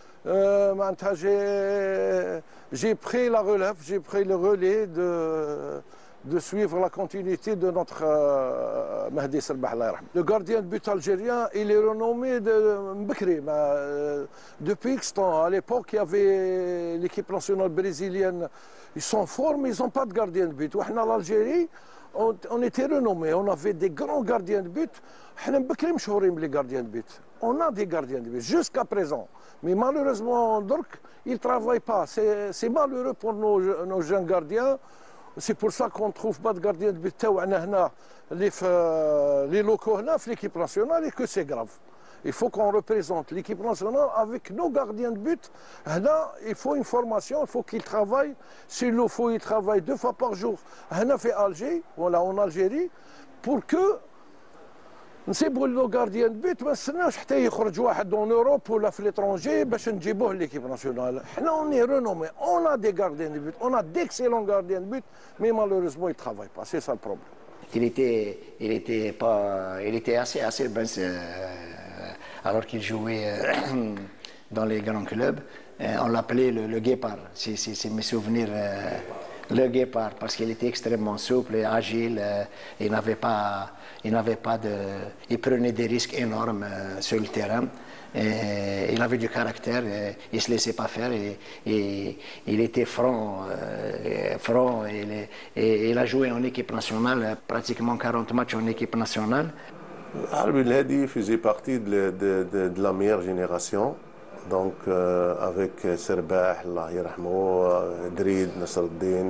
euh, j'ai pris la relève, j'ai pris le relais de, de suivre la continuité de notre euh, Mahdi Serbah. Le gardien de but algérien, il est renommé de Mbekri. Euh, depuis X temps, à l'époque, il y avait l'équipe nationale brésilienne. Ils sont forts, mais ils n'ont pas de gardien de but. Nous, en Algérie, on, on était renommés. On avait des grands gardiens de but. Les gardiens de but. On a des gardiens de but jusqu'à présent. Mais malheureusement, donc, ils ne travaillent pas. C'est malheureux pour nos, nos jeunes gardiens. C'est pour ça qu'on ne trouve pas de gardien de but. Les, les locaux, l'équipe nationale, et que c'est grave. Il faut qu'on représente l'équipe nationale avec nos gardiens de but. Là, il faut une formation, il faut qu'ils travaillent. S'il le faut, ils travaillent deux fois par jour. Là, fait Alger, voilà, en Algérie, pour que نسيبوا لو غارديان بيت ما نستناوش حتى يخرج واحد اون اوروب ولا في ليترونجي باش نجيبوه ليكيب ناسيونال. حنا اوني رينومي اون ا دي غارديان دو بيت اون ا ديكسيلون غارديان دو بيت مي مالوريزمون il travaille pas, c'est ça le problème. Il était, il était pas, il était assez, assez ben, euh, alors qu'il jouait euh, dans les grands clubs, euh, on l'appelait le, le guépard, c'est mes souvenirs. Euh, Le guépard, parce qu'il était extrêmement souple et agile, euh, il n'avait pas, il n'avait pas de, il prenait des risques énormes euh, sur le terrain. Et il avait du caractère, et il se laissait pas faire, et, et il était franc, euh, franc. Et, et il a joué en équipe nationale, pratiquement quarante matchs en équipe nationale. Albi Lhadi faisait partie de, de, de, de la meilleure génération. Donc euh, avec Serbah, Allah yarhamou, Drid, Nasreddin,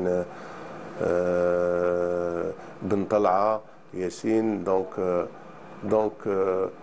euh, Ben Talha, Yassine, donc, euh, donc euh,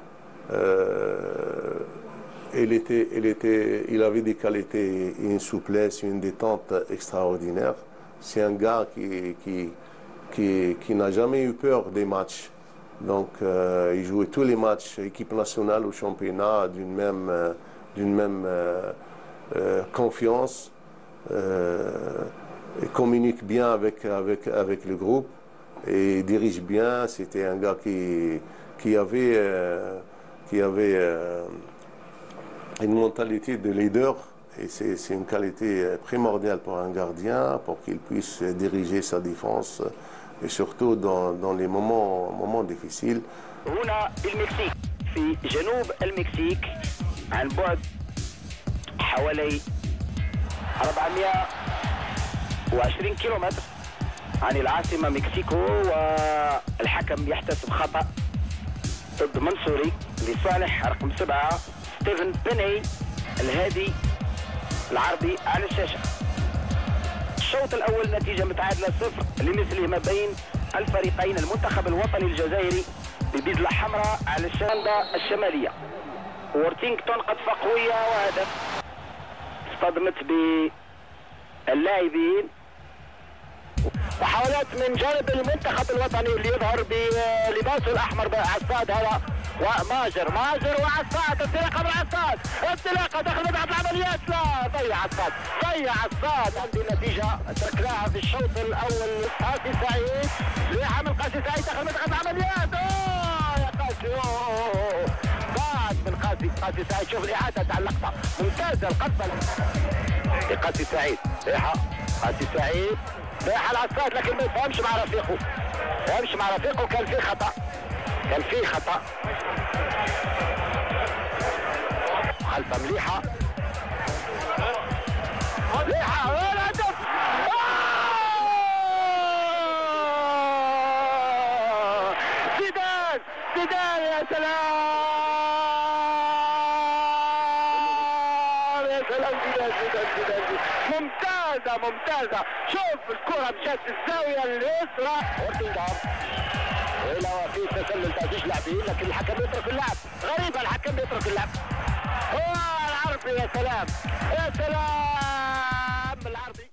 Euh, il, était, il, était, il avait des qualités, une souplesse, une détente extraordinaire. C'est un gars qui, qui, qui, qui n'a jamais eu peur des matchs. Donc, euh, il jouait tous les matchs, équipe nationale ou championnat, d'une même, euh, d'une même euh, euh, confiance. Euh, il communique bien avec, avec, avec le groupe et il dirige bien. C'était un gars qui, qui avait, euh, qui avait euh, une mentalité de leader. Et c'est une qualité primordiale pour un gardien, pour qu'il puisse diriger sa défense. Et surtout dans, dans les moments, moments difficiles. هنا بالمكسيك في جنوب المكسيك عن بعد حوالي أربعمائة وعشرين كيلومتر عن العاصمة مكسيكو، والحكم يحتسب خطأ ضد منصوري لصالح رقم سبعة ستيفن بيني. الهادي العربي على الشاشة. الشوط الأول نتيجة متعادلة صفر لمثله ما بين الفريقين. المنتخب الوطني الجزائري ببذلة حمراء على الشاندا الشمالية. وورتينغتون قذفة قوية وهدف اصطدمت باللاعبين. محاولات من جانب المنتخب الوطني اللي يظهر بلباسه الأحمر عصاد هذا وماجر ماجر وعصاد. انطلاقه من عصاد، انطلاقه داخل ملعب العمليات. لا ضيع عصاد، ضيع عصاد. عندي نتيجه تركناها في الشوط الاول. قاسي سعيد لعمل قاسي سعيد داخل ملعب العمليات. اوه يا قاسي، اوه بعد من قاسي قاسي سعيد. شوف الاعاده تاع اللقطه ممتازه القفه لقاسي سعيد. ريحه قاسي سعيد ريحه العصاد لكن ما يفهمش مع رفيقه، ما يفهمش مع رفيقه. كان فيه خطا، كان فيه خطأ. خلفة مليحة مليحة والهدف. زيدان زيدان يا سلام يا سلام. زيدان زيدان زيدان ممتازة ممتازة. شوف الكرة مشات الزاوية اليسرى. وارتنغهام لا في تسلل تأجيج لاعبين لكن الحكم يترك اللعب. غريبة الحكم يترك اللعب. هو العربي يا سلام يا سلام العربي.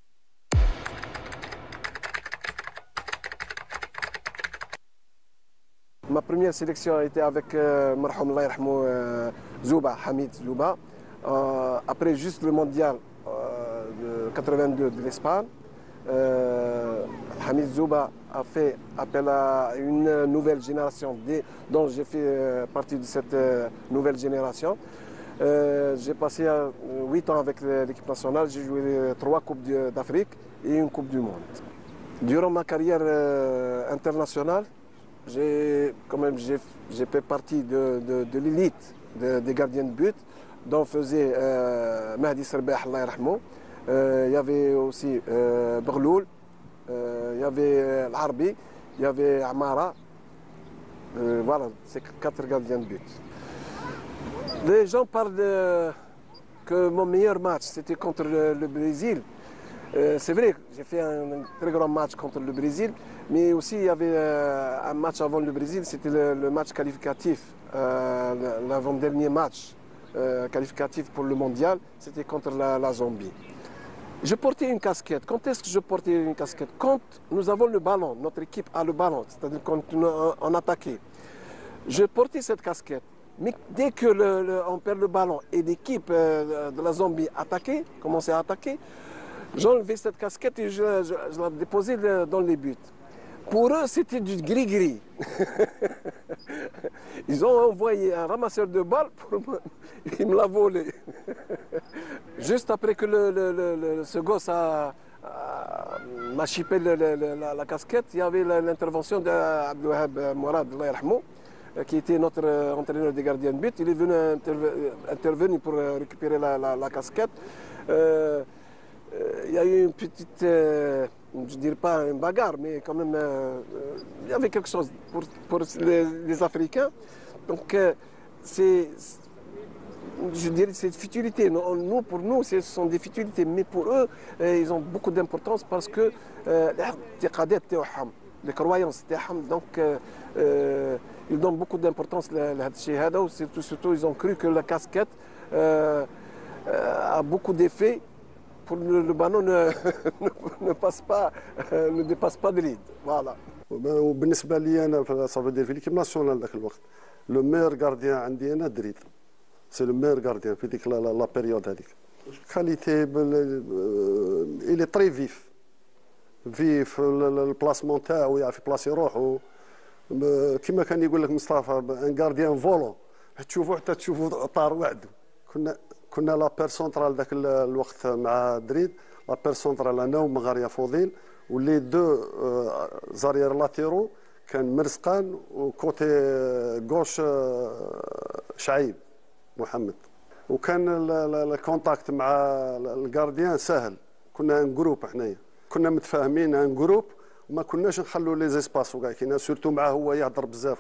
Ma première sélection a été avec euh, Marham Allah yarhamou, euh, Zouba, Hamid Zouba. Euh, après juste le mondial euh, de quatre-vingt-deux de l'Espagne, euh, Hamid Zouba a fait appel à une nouvelle génération dont j'ai fait euh, partie de cette euh, nouvelle génération. Euh, j'ai passé huit ans avec l'équipe nationale, j'ai joué trois Coupes d'Afrique et une Coupe du Monde. Durant ma carrière euh, internationale, j'ai quand même j'ai fait partie de, de, de l'élite de, des gardiens de but, dont faisait euh, Mahdi Serbah, Allah yarhamou. Euh, il y avait aussi euh, Berloul, euh, il y avait euh, l'Arbi, il y avait Amara. Euh, voilà, c'est quatre gardiens de but. Les gens parlent de, que mon meilleur match c'était contre le, le Brésil. Euh, c'est vrai, j'ai fait un, un très grand match contre le Brésil, mais aussi il y avait euh, un match avant le Brésil, c'était le, le match qualificatif, euh, l'avant-dernier match euh, qualificatif pour le mondial, c'était contre la, la Zambie. Je portais une casquette. Quand est-ce que je portais une casquette? Quand nous avons le ballon, notre équipe a le ballon, c'est-à-dire quand on attaquait. Je portais cette casquette. Mais dès que le, le, on perd le ballon et l'équipe euh, de la Zambie attaquait, commençait à attaquer, j'enlevais cette casquette et je, je, je la déposais dans les buts. Pour eux, c'était du gris-gris. Ils ont envoyé un ramasseur de balles pour me, il me l'a volé. Juste après que le, le, le, ce gosse a, a, m'a chipé le, le, la, la casquette, il y avait l'intervention d'Abdelwahab Mourad, Allah yarhamou, qui était notre entraîneur des gardiens de but. Il est venu intervenir pour récupérer la, la, la casquette. Euh, il y a eu une petite, euh, je ne dirais pas une bagarre, mais quand même, euh, il y avait quelque chose pour, pour les, les Africains. Donc, euh, c'est, je dirais, c'est une futilité. Nous, pour nous, ce sont des futilités, mais pour eux, euh, ils ont beaucoup d'importance parce que euh, لي كرويونس تاعهم. دونك ils donnent beaucoup d'importance لهذا الشيء هذا. وسيرتو سيرتو ils ont cru que la casquette a beaucoup d'effet pour que le ballon ne, ne passe pas, ne dépasse pas de lead. Voilà. وبالنسبه لي انا صافي دير في ليكيب ناسيونال ذاك الوقت لو مير غارديان عندي انا دريد سي لو مير غارديان في ديك لا بيريود هذيك. كاليتي الي تري فيف فيف البلاسمون تاعو يعرف يبلاسي روحو كما كان يقول لك مصطفى ان غارديان فولون تشوفوا حتى تشوفوا طار وحده. كنا كنا لا بير سونترال ذاك الوقت مع دريد لا بير سونترال انا ومغاريا فوضيل ولي دو زارير لاتيرو كان مرزقان وكوتي غوش شعيب محمد. وكان الكونتاكت مع الجارديان سهل. كنا ان جروب حنايا كنا متفاهمين ان جروب وما كناش نخلوا لي زيسباس وكاع كاين سورتو معاه هو يهضر بزاف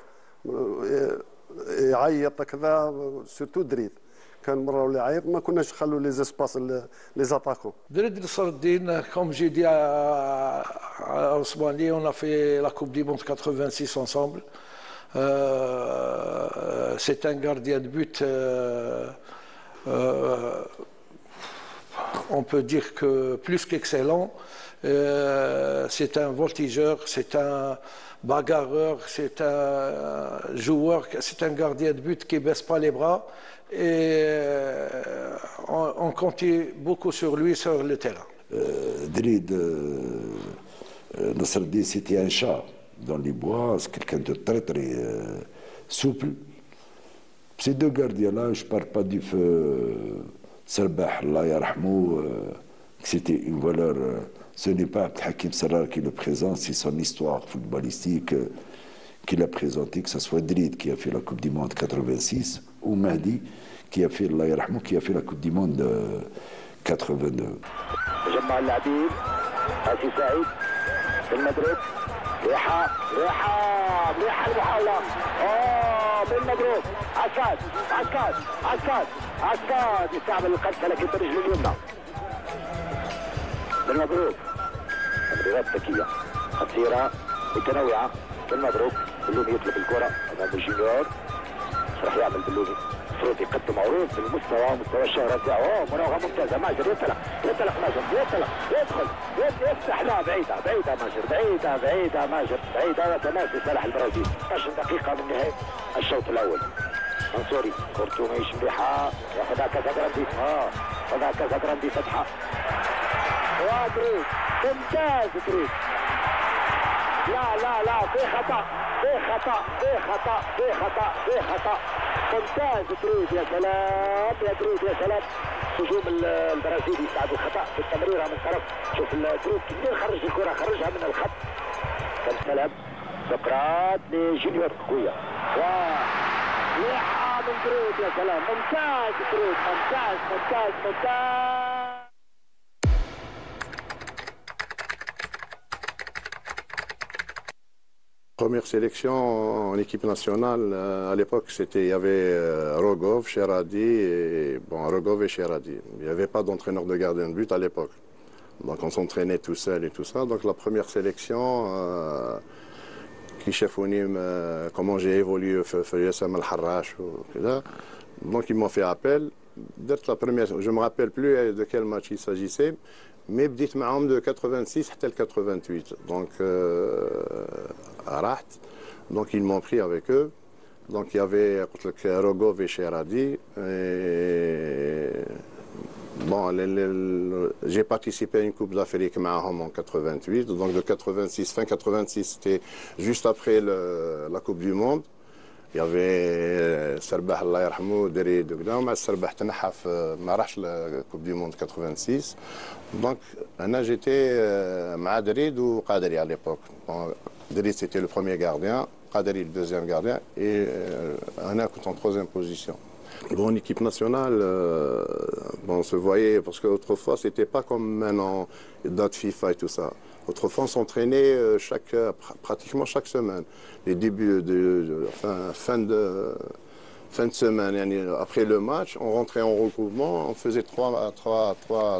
يعيط كذا سورتو دريد كان مره ولا يعيط ما كناش نخلوا لي زيسباس لي زاتاكون. دريد نصر الدين كوم جي دي à Osmani, on a fait la Coupe du Monde quatre-vingt-six ensemble. Euh, c'est un gardien de but, euh, euh, on peut dire que plus qu'excellent. Euh, c'est un voltigeur, c'est un bagarreur, c'est un joueur, c'est un gardien de but qui ne baisse pas les bras. Et euh, on, on comptait beaucoup sur lui sur le terrain. Euh, Drid, euh, Nasreddin, c'était un chat dans les bois, c'est quelqu'un de très très euh, souple. Ces deux gardiens-là, je ne parle pas du feu Serbah, Allah yarhamou, c'était une valeur. Euh, ce n'est pas Hakim Sarrar qui le présente, c'est son histoire footballistique euh, qu'il a présentée, que ce soit Drid qui a fait la Coupe du Monde quatre-vingt-six ou Mahdi qui a fait, Allah yarhamou, qui a fait la Coupe du Monde euh, quatre-vingt-deux. جمع اللاعبين اسي سعيد بن مبروك ريحه ريحه ريحه المحاوله اه بن مبروك عسكاد عسكاد عسكاد عسكاد يستعمل القدس لكن برجل اليمنى بن مبروك تمريرات ذكيه خطيره متنوعه بن مبروك بلومي يطلب الكره امام الجونيور راح يعمل بلومي المفروض يقدم عروض بالمستوى مستوى الشهرة تاعو. اوه مراوغة ممتازة ماجر ينطلق ينطلق ماجر ينطلق يدخل يفتح لا بعيدة بعيدة ماجر بعيدة بعيدة ماجر بعيدة وتماسي صالح البرازيل. عشرين دقيقة من نهاية الشوط الأول. منصوري كورتو ماهيش مليحة ياخذها كازاغراندي اه ياخذها كازاغراندي فتحة. ودريد ممتاز دريد. لا لا لا في خطأ في خطأ في خطأ في خطأ في خطأ. ممتاز دريد يا سلام يا دريد يا سلام. هجوم البرازيلي بعد الخطأ في التمريرة من طرف شوف دريد كيف خرج الكرة خرجها من الخط. كان سلام سقراط لجونيور قوية و ليحة من دريد يا سلام. ممتاز دريد ممتاز ممتاز ممتاز. Première sélection en équipe nationale, à l'époque, c'était, il y avait Rogov, Sheradi, et, bon, Rogov et Sheradi. Il n'y avait pas d'entraîneur de gardien de but à l'époque. Donc on s'entraînait tout seul et tout ça. Donc la première sélection, euh, qui chef Onim, euh, comment j'ai évolué, donc ils m'ont fait appel. La première, je ne me rappelle plus de quel match il s'agissait. Mais بديت معهم de quatre-vingt-six حتى quatre-vingt-huit. Donc, euh, donc ils m'ont pris avec eux. Donc il y avait Rogov et Sheradi. Bon, j'ai participé à une Coupe d'Afrique معهم en quatre-vingt-huit. Donc de quatre-vingt-six, fin quatre-vingt-six, c'était juste après le, la Coupe du Monde. Il y avait Serbah Allah yarhamou Derrid وكذا. Serbah تنحى ما راحش la Coupe du Monde quatre-vingt-six. Donc أنا j'étais مع دريد وقادري à l'époque. Bon, Derrid c'était le premier gardien, Qadri le deuxième gardien et أنا كنت en troisième position. Bon, en équipe nationale, euh, bon, on se voyait, parce qu'autrefois, c'était pas comme maintenant, date FIFA et tout ça. Autrefois, on s'entraînait chaque, pratiquement chaque semaine. Les débuts de, de fin, fin de fin de semaine, après le match, on rentrait en regroupement, on faisait trois, trois, trois,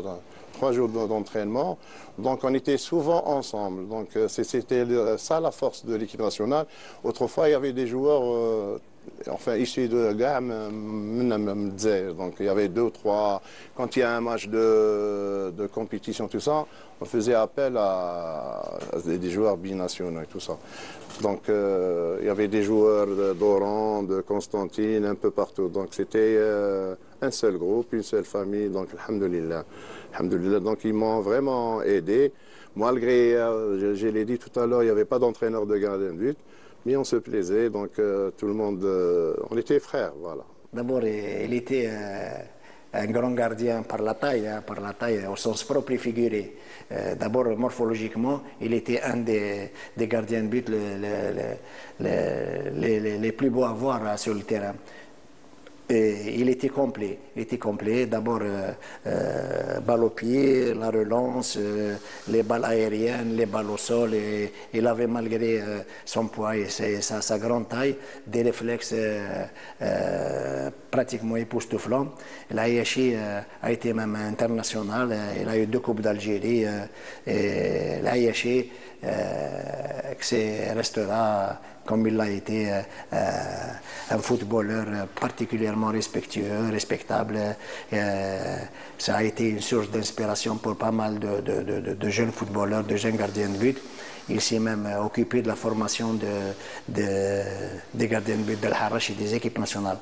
trois jours d'entraînement. Donc on était souvent ensemble. Donc c'était ça la force de l'équipe nationale. Autrefois, il y avait des joueurs euh, enfin issus de Gam, donc il y avait deux ou trois. Quand il y a un match de, de compétition, tout ça, on faisait appel à, à des joueurs binationaux et tout ça. Donc euh, il y avait des joueurs d'Oran, de Constantine, un peu partout. Donc c'était euh, un seul groupe, une seule famille. Donc alhamdoulilah. Alhamdoulilah. Donc ils m'ont vraiment aidé. Malgré, euh, je, je l'ai dit tout à l'heure, il n'y avait pas d'entraîneur de gardien de but. Mais on se plaisait, donc euh, tout le monde, euh, on était frères, voilà. D'abord, il était euh, un grand gardien par la taille, hein, par la taille au sens propre et figuré. Euh, D'abord, morphologiquement, il était un des, des gardiens de but les, les, les, les, les plus beaux à voir hein, sur le terrain. Et il était complet, il était complet. D'abord, euh, euh, balle au pied, la relance, euh, les balles aériennes, les balles au sol. Et il avait, malgré euh, son poids et sa, sa, sa grande taille, des réflexes euh, euh, pratiquement époustouflants. L'Ayachi euh, a été même international. Il a eu deux Coupes d'Algérie. Euh, et l'Ayachi euh, restera, comme il l'a été, euh, un footballeur particulièrement respectueux, respectable. Euh, ça a été une source d'inspiration pour pas mal de, de, de, de jeunes footballeurs, de jeunes gardiens de but. Il s'est même occupé de la formation de, de, des gardiens de but de l'Harrach et des équipes nationales.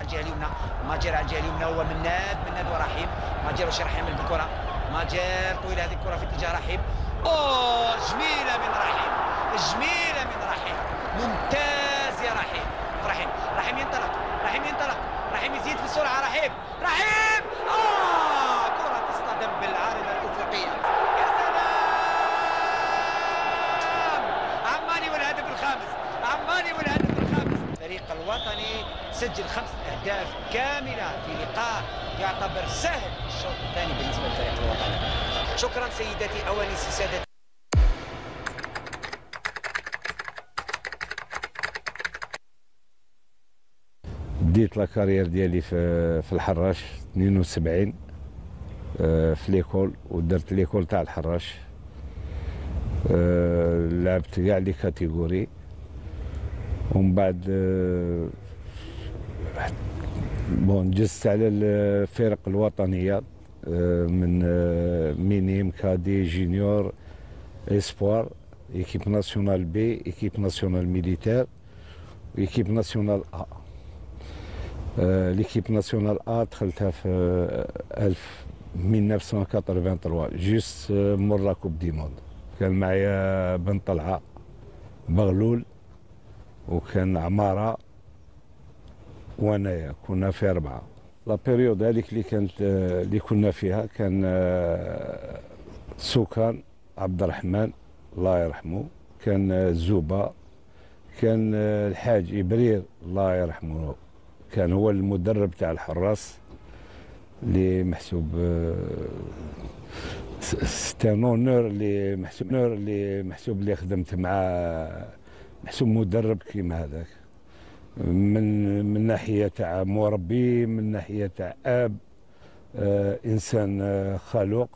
ممتاز يا رحيم. رحيم رحيم ينطلق رحيم ينطلق رحيم يزيد في السرعه. رحيم رحيم اه كره تصطدم بالعارضه الافقيه. يا سلام عماني والهدف الخامس. عماني والهدف الخامس. الفريق الوطني سجل خمس اهداف كامله في لقاء يعتبر سهل في الشوط الثاني بالنسبه للفريق الوطني. شكرا سيداتي اوانسي سادتي. بديت لاكارير ديالي في في الحراش اثنين وسبعين في ليكول، ودرت ليكول تاع الحراش. لعبت كاع لي كاتيجوري، ومن بعد بون جزت على الفرق الوطنيه من مينيم، كادي، جونيور، اسبوار، ايكيب ناسيونال بي، ايكيب ناسيونال ميليتير، وايكيب ناسيونال ا. ليكيب ناسيونال ا دخلتها في ألف مية وثمانية وثمانين جوست مور لا كوب دي موند. كان معايا بن طلعه، بغلول، وكان عماره وانايا، كنا في اربعه. لا بيريود هذيك اللي كانت اللي كنا فيها كان سكان عبد الرحمن الله يرحمه، كان زوبا، كان الحاج ابرير الله يرحمه، كان هو المدرب تاع الحراس اللي محسوب ستان اونور، اللي محسوب نور اللي محسوب اللي خدمت مع محسوب مدرب كيما هذاك، من من ناحيه تاع مربي، من ناحيه تاع اب، آه انسان آه خلوق،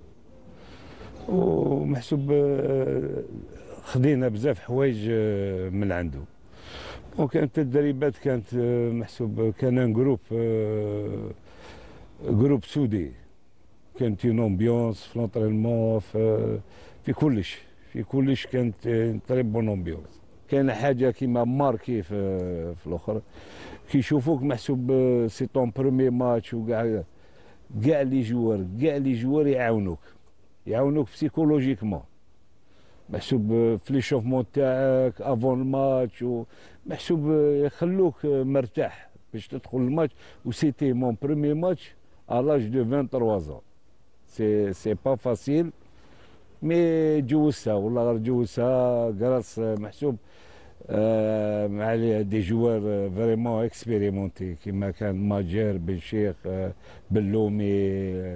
ومحسوب آه خدينا بزاف حوايج آه من عنده. وكانت التدريبات كانت آه محسوب كان ان جروب آه جروب سودي، كانت اون امبيونس في لونطرينمون، في في كلش في كلش كانت تري بون امبيونس. كاينه حاجه كيما ماركي في في الاخر كي يشوفوك محسوب سي طون بروميي ماتش، وكاع كاع لي جوار كاع لي جوار يعاونوك يعاونوك بسيكولوجيكمون، محسوب في لي شوفمون تاعك افون الماتش، ومحسوب يخلوك مرتاح باش تدخل الماتش. وسيتي مون بروميي ماتش à l'âge de vingt-trois ans. C'est c'est pas facile مي جوزتها والله غير جوزتها كراس محسوب آه مع دي جوار فريمون اكسبيريمونتي كيما كان ماجير بن شيخ آه بلومي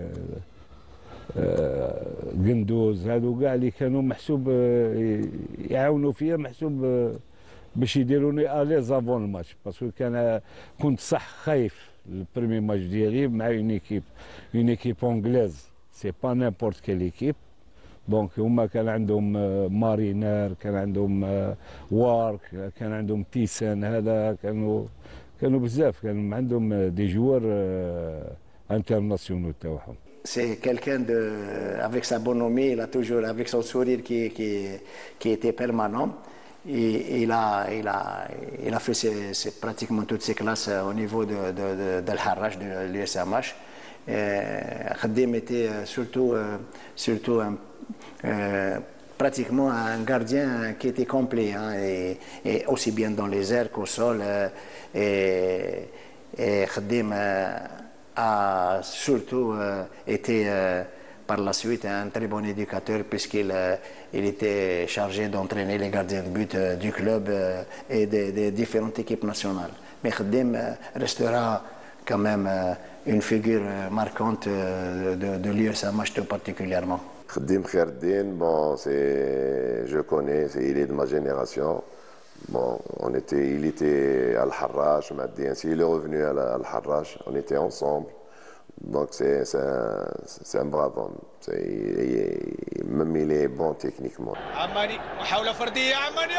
آه قندوز، هادو كاع اللي كانوا محسوب آه يعاونوا فيا، محسوب آه باش يديروني اليز افون الماتش، باسكو كان كنت صح خايف البريمي ماتش ديالي مع اون ايكيب اون ايكيب انجليز سي با نيمبورت كيل ايكيب. دونك هما كان عندهم مارينير، كان عندهم وارك، كان عندهم تيسان، هذا كانوا كانوا بزاف، كان عندهم دي جوار انترناسيونال تاعهم. C'est quelqu'un de, avec sa bonhomie, il a toujours, avec son sourire qui, qui, qui était permanent. Et, il, a, il, a, il a fait ses, ses, pratiquement toutes ses classes au niveau de, de, de, de l'Harrach, de l'U S M H. Khadim était surtout, surtout un, euh, pratiquement un gardien qui était complet, hein, et, et aussi bien dans les airs qu'au sol. Et, et Khadim a surtout euh, été euh, par la suite un très bon éducateur puisqu'il euh, il était chargé d'entraîner les gardiens de but euh, du club euh, et des, des différentes équipes nationales. Mais Khadim euh, restera quand même euh, une figure euh, marquante euh, de, de l'U S M H tout particulièrement. Khadim Khaireddine, bon, c'est, je connais, c'est, il est de ma génération. Bon, on était, il était à Al-Harrach, il est revenu à Al-Harrach, on était ensemble. Donc c'est, c'est, un, c'est un brave homme. C'est, il, même il est bon techniquement. عماني محاولة فردية عماني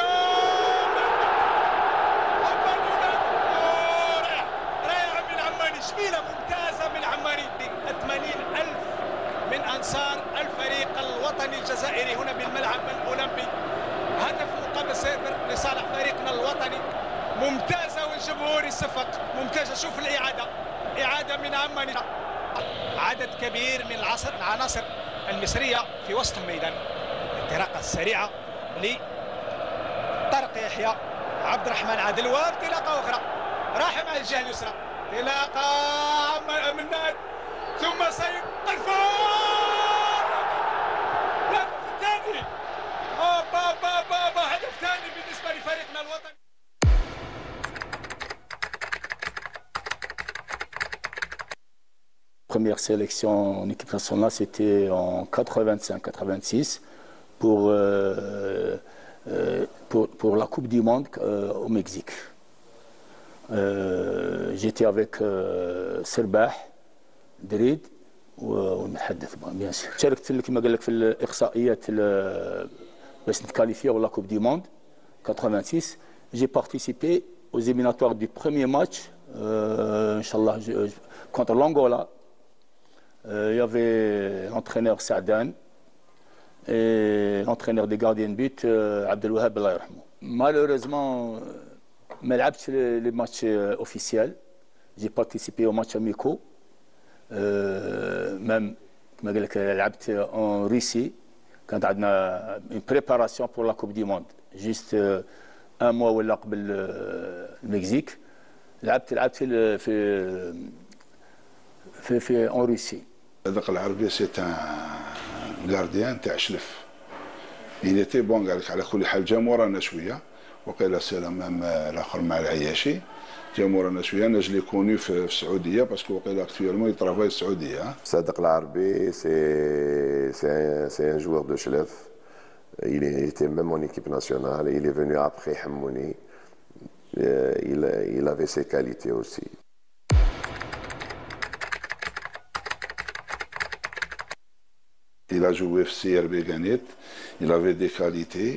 رائع من عماني، شميلة ممتازة من عماني. ثمانين ألف من أنصار الفريق الوطني الجزائري هنا بالملعب الأولمبي. هدف مقابل صفر لصالح فريقنا الوطني. ممتازة والجمهور يصفق. ممتازة. شوف الإعادة، إعادة من عماني. عدد كبير من العصر العناصر المصرية في وسط الميدان. الانطلاقة السريعة لطارق يحيى، عبد الرحمن عادل، وانطلاقة أخرى راح مع الجهة اليسرى. انطلاقة مناد ثم سيد الفار. الهدف الثاني. بابا بابا بابا هدف ثاني بالنسبة لفريقنا الوطني. Première sélection en équipe nationale, c'était en quatre-vingt-cinq quatre-vingt-six pour, euh, euh, pour, pour la Coupe du Monde euh, au Mexique. Euh, j'étais avec euh, Serbah, Drid ونحدث bien sûr. شاركت كما قال لك في الإقصائيات باش نتكاليفيو la Coupe du Monde quatre-vingt-six. J'ai participé aux éliminatoires du premier match, euh, Inch'Allah, contre l'Angola. Euh, il y avait l'entraîneur Saadan et l'entraîneur des gardiens de but euh, Abdelwahab Allah yarhamou. Malheureusement, ما لعبتش les matchs officiels. J'ai participé aux matchs amicaux. Euh, même كما قال لك لعبت en Russie. كانت عندنا une préparation pour la Coupe du Monde. Juste euh, un mois ولا قبل المكسيك. لعبت لعبت في في في في en Russie. هذاك العربي سي ان غارديان تاع شلف. il était bon قال لك على كل حال جا مورانا شويه وقيل سلام مام الاخر مع العياشي جا مورانا شويه. انا جلي كوني في السعوديه باسكو وقيل اكتويلمون يترافاي السعوديه. صادق العربي سي سي سي ان joueur de Chlef. Il était même en équipe nationale. Il est venu après Hamouni. Il, il avait ses qualités aussi. Il a joué في سي ار بي Ganit. Il avait des qualités.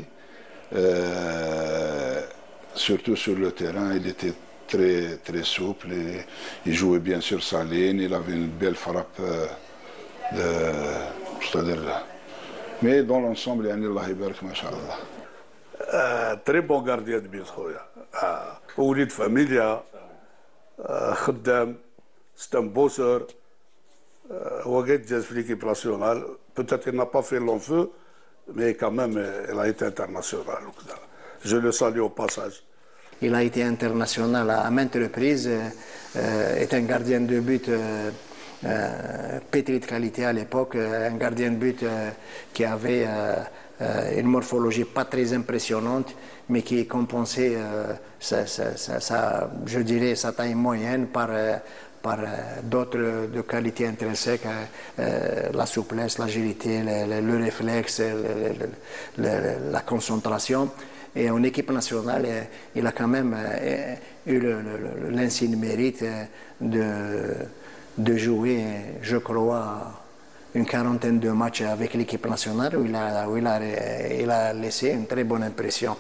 Euh, surtout sur le terrain, il était très, très souple. Et il jouait bien sur sa ligne. Il avait une belle frappe. De, c'est-à-dire, mais dans l'ensemble, Allah يبارك ما شاء الله. تري بون غارديان دو بيت خويا. وليد فاميليا خدام ستان بوسر. هو قاعد جاز في ليكيب ناسيونال. Peut-être qu'il n'a pas fait long feu, mais quand même, il a été international. Je le salue au passage. Il a été international à maintes reprises, euh, est un gardien de but euh, euh, pétri de qualité à l'époque, un gardien de but euh, qui avait euh, euh, une morphologie pas très impressionnante, mais qui compensait, euh, sa, sa, sa, sa, je dirais, sa taille moyenne par... Euh, par d'autres de qualité intrinsèque, euh, la souplesse, l'agilité, le, le, le réflexe, le, le, le, la concentration. Et en équipe nationale, il a quand même eu l'insigne mérite de, de jouer, je crois, une quarantaine de matchs avec l'équipe nationale où il a, où il a, il a laissé une très bonne impression.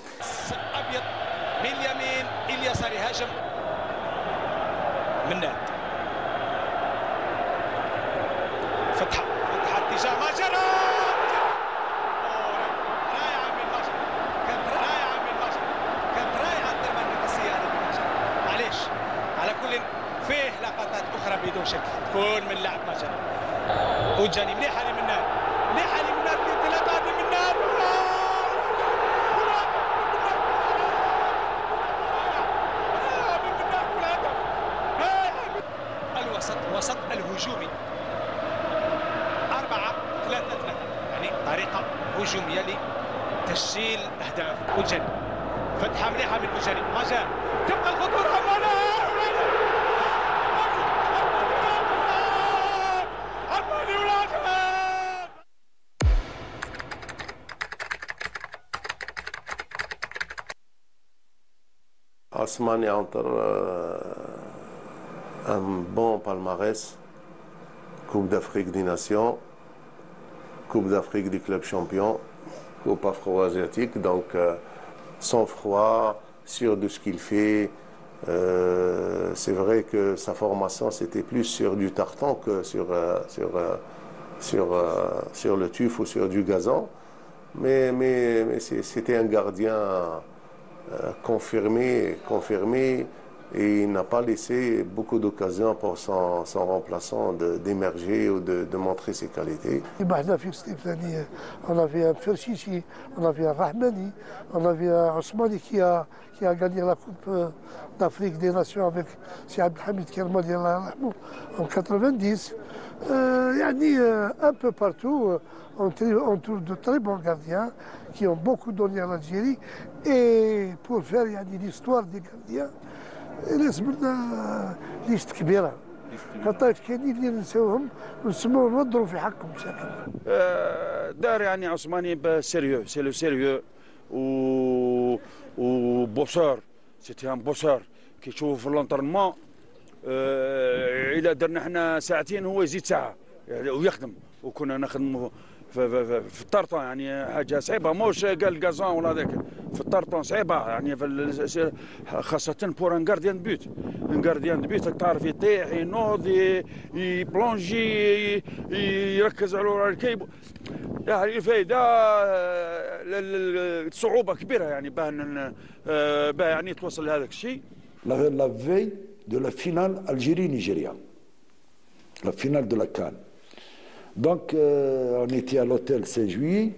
فتحة فتحة اتجاه ماجرا رائعة من ماجرا كانت رائعة من ماجرا كانت رائعة الضربة الرئيسية هذه من ماجرا معليش على كل فيه لقطات أخرى بدون شك تكون من لاعب ماجرا وجاني مليحة لي من نار مليحة لي من نار انطلاقات من نار الوسط وسط الهجومي أربعة ثلاثة ثلاثة يعني طريقة هجومية لتسجيل أهداف. أوجاني فتحة مليحة من أوجاني ماجان تبقى الخطورة أمامنا ألماني ولاجئ عثماني entre un bon palmarès, Coupe d'Afrique des Nations, Coupe d'Afrique des clubs champions, Coupe afro-asiatique, donc euh, sans froid, sûr de ce qu'il fait. Euh, c'est vrai que sa formation c'était plus sur du tartan que sur, euh, sur, euh, sur, euh, sur le tuf ou sur du gazon, mais, mais, mais c'était un gardien euh, confirmé, confirmé. Et il n'a pas laissé beaucoup d'occasions pour son, son remplaçant d'émerger ou de, de montrer ses qualités. On avait un Ferchichi, on avait un Rahmani, on avait un Ousmani qui a, qui a gagné la Coupe d'Afrique des Nations avec Si Abdelhamid Kermali en quatre-vingt-dix. Euh, euh, un peu partout, on, on trouve de très bons gardiens qui ont beaucoup donné à l'Algérie. Et pour faire l'histoire des gardiens, لازم لنا ليست كبيره خاطر كاينين اللي نساوهم ونسموهم نضروا في حقهم مساكن. دار يعني عثماني سيريو سي لو سيريو و و بوسور سيتي ان بوسور كيشوفوا في لونطرمون الا درنا حنا ساعتين هو يزيد ساعه ويخدم وكنا نخدموا في, في, في الطرطان يعني حاجه صعيبه موش قال الكازون ولا هذاك في الطرطان صعيبه يعني في خاصه بور ان غارديان بوت ان غارديان بوت تعرف يطيح ينوض يبلونجي يركز على الكيب يعني الفايده الصعوبه كبيره يعني باه باه يعني توصل لهذاك الشيء. La veille de la finale Algérie-Nigeria, la finale de la CAN. Donc, euh, on était à l'hôtel Saint-Juillet.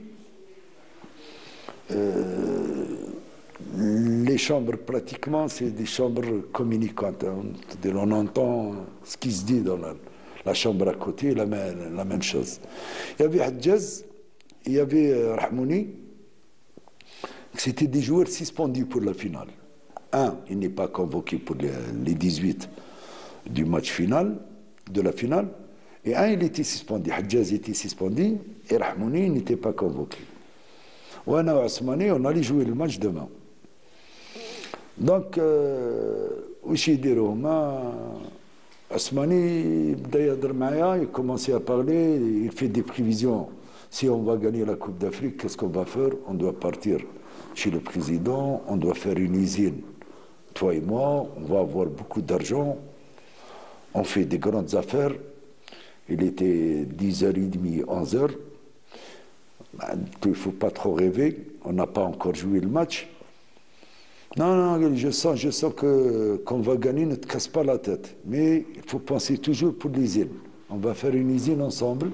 Euh, les chambres, pratiquement, c'est des chambres communicantes. On, on entend ce qui se dit dans la, la chambre à côté, la même, la même chose. Il y avait Hadjaz, il y avait euh, Rahmouni. C'était des joueurs suspendus pour la finale. Un, il n'est pas convoqué pour les, les dix-huit du match final, de la finale. Et un, il était suspendu. Hadjaz était suspendu et Rahmouni n'était pas convoqué. Ouana et Ousmani, on allait jouer le match demain. Donc, وش يديروا هما Ousmani بدا يهضر معايا, il commençait à parler, il fait des prévisions. Si on va gagner la Coupe d'Afrique, qu'est-ce qu'on va faire? On doit partir chez le président, on doit faire une usine. Toi et moi, on va avoir beaucoup d'argent, on fait des grandes affaires. Il était dix heures trente, onze heures. Il ne faut pas trop rêver. On n'a pas encore joué le match. Non, non, je sens, je sens que, qu'on va gagner, ne te casse pas la tête. Mais il faut penser toujours pour l'usine. On va faire une usine ensemble.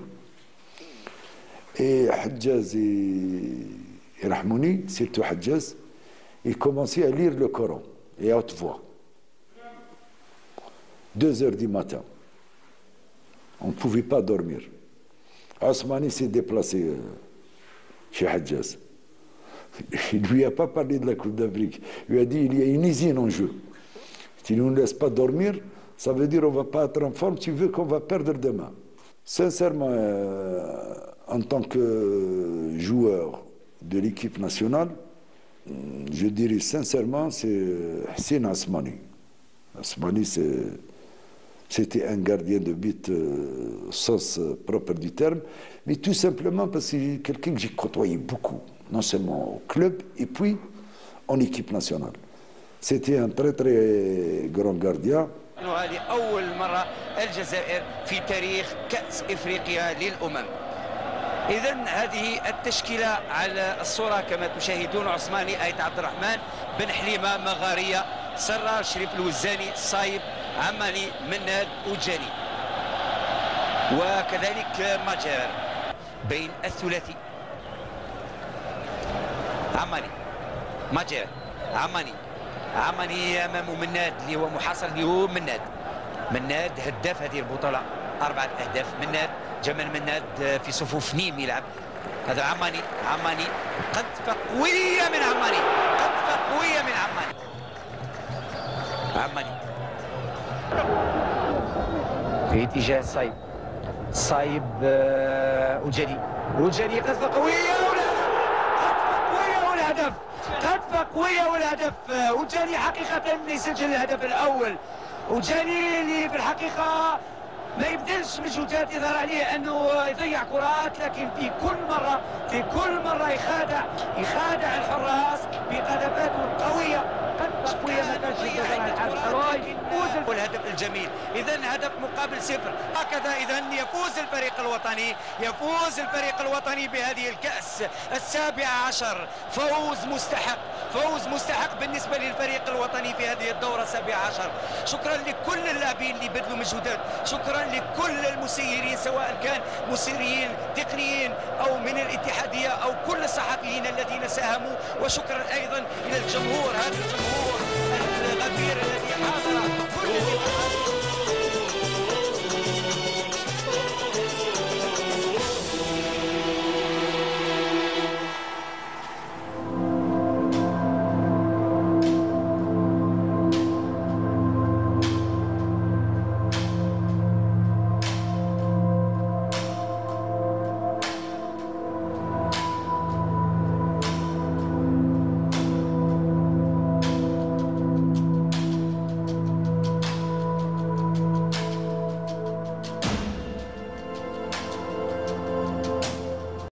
Et Hadjaz et, et Rahmouni, surtout Hadjaz, ils commençaient à lire le Coran, et à haute voix. Deux heures du matin. On ne pouvait pas dormir. Ousmani s'est déplacé euh, chez Hadjaz. Il ne lui a pas parlé de la Coupe d'Afrique. Il lui a dit il y a une usine en jeu. Si tu ne nous laisses pas dormir, ça veut dire qu'on ne va pas être en forme, tu veux qu'on va perdre demain. Sincèrement, euh, en tant que joueur de l'équipe nationale, je dirais sincèrement, c'est Hissène Ousmani. Ousmani, c'est... C'était un gardien de but euh, au sens euh, propre du terme, mais tout simplement parce que c'est quelqu'un que j'ai côtoyé beaucoup, non seulement au club et puis en équipe nationale. C'était un très très grand gardien. لأول مرة الجزائر في تاريخ كأس إفريقيا للأمم. إذا هذه التشكيلة على الصورة كما تشاهدون: عثماني، أيت عبد الرحمن، بن حليمة، مغارية، سرار، شريف الوزاني، صايب، عماني، مناد، وجاني، وكذلك ماجر. بين الثلاثي عماني، ماجر، عماني، عماني امامه مناد اللي هو محاصر اللي هو مناد. مناد هداف هذه البطوله، اربعه اهداف. مناد، جمال مناد في صفوف نيم يلعب. هذا عماني، عماني قذفه قويه من عماني، قذفه قويه من عماني. عماني في اتجاه صايب، صايب وجدي، وجدي قذفه قويه والهدف، قذفه قويه والهدف. وجاني حقيقه يسجل الهدف الاول. وجاني اللي في الحقيقه ما يبذلش مجهودات يظهر عليه انه يضيع كرات، لكن في كل مره في كل مره يخادع يخادع الحراس بقذفاته القويه. قويه ما كانش يفوز الهدف الجميل. اذا هدف مقابل صفر. هكذا اذا يفوز الفريق الوطني، يفوز الفريق الوطني بهذه الكأس السابع عشر. فوز مستحق، فوز مستحق بالنسبه للفريق الوطني في هذه الدوره السابعه عشر. شكرا لكل اللاعبين اللي بذلوا مجهودات، شكرا لكل المسيرين سواء كان مسيرين تقنيين او من الاتحاديه او كل الصحفيين الذين ساهموا، وشكرا ايضا الى الجمهور، هذا الجمهور الغفير الذي حاضر كل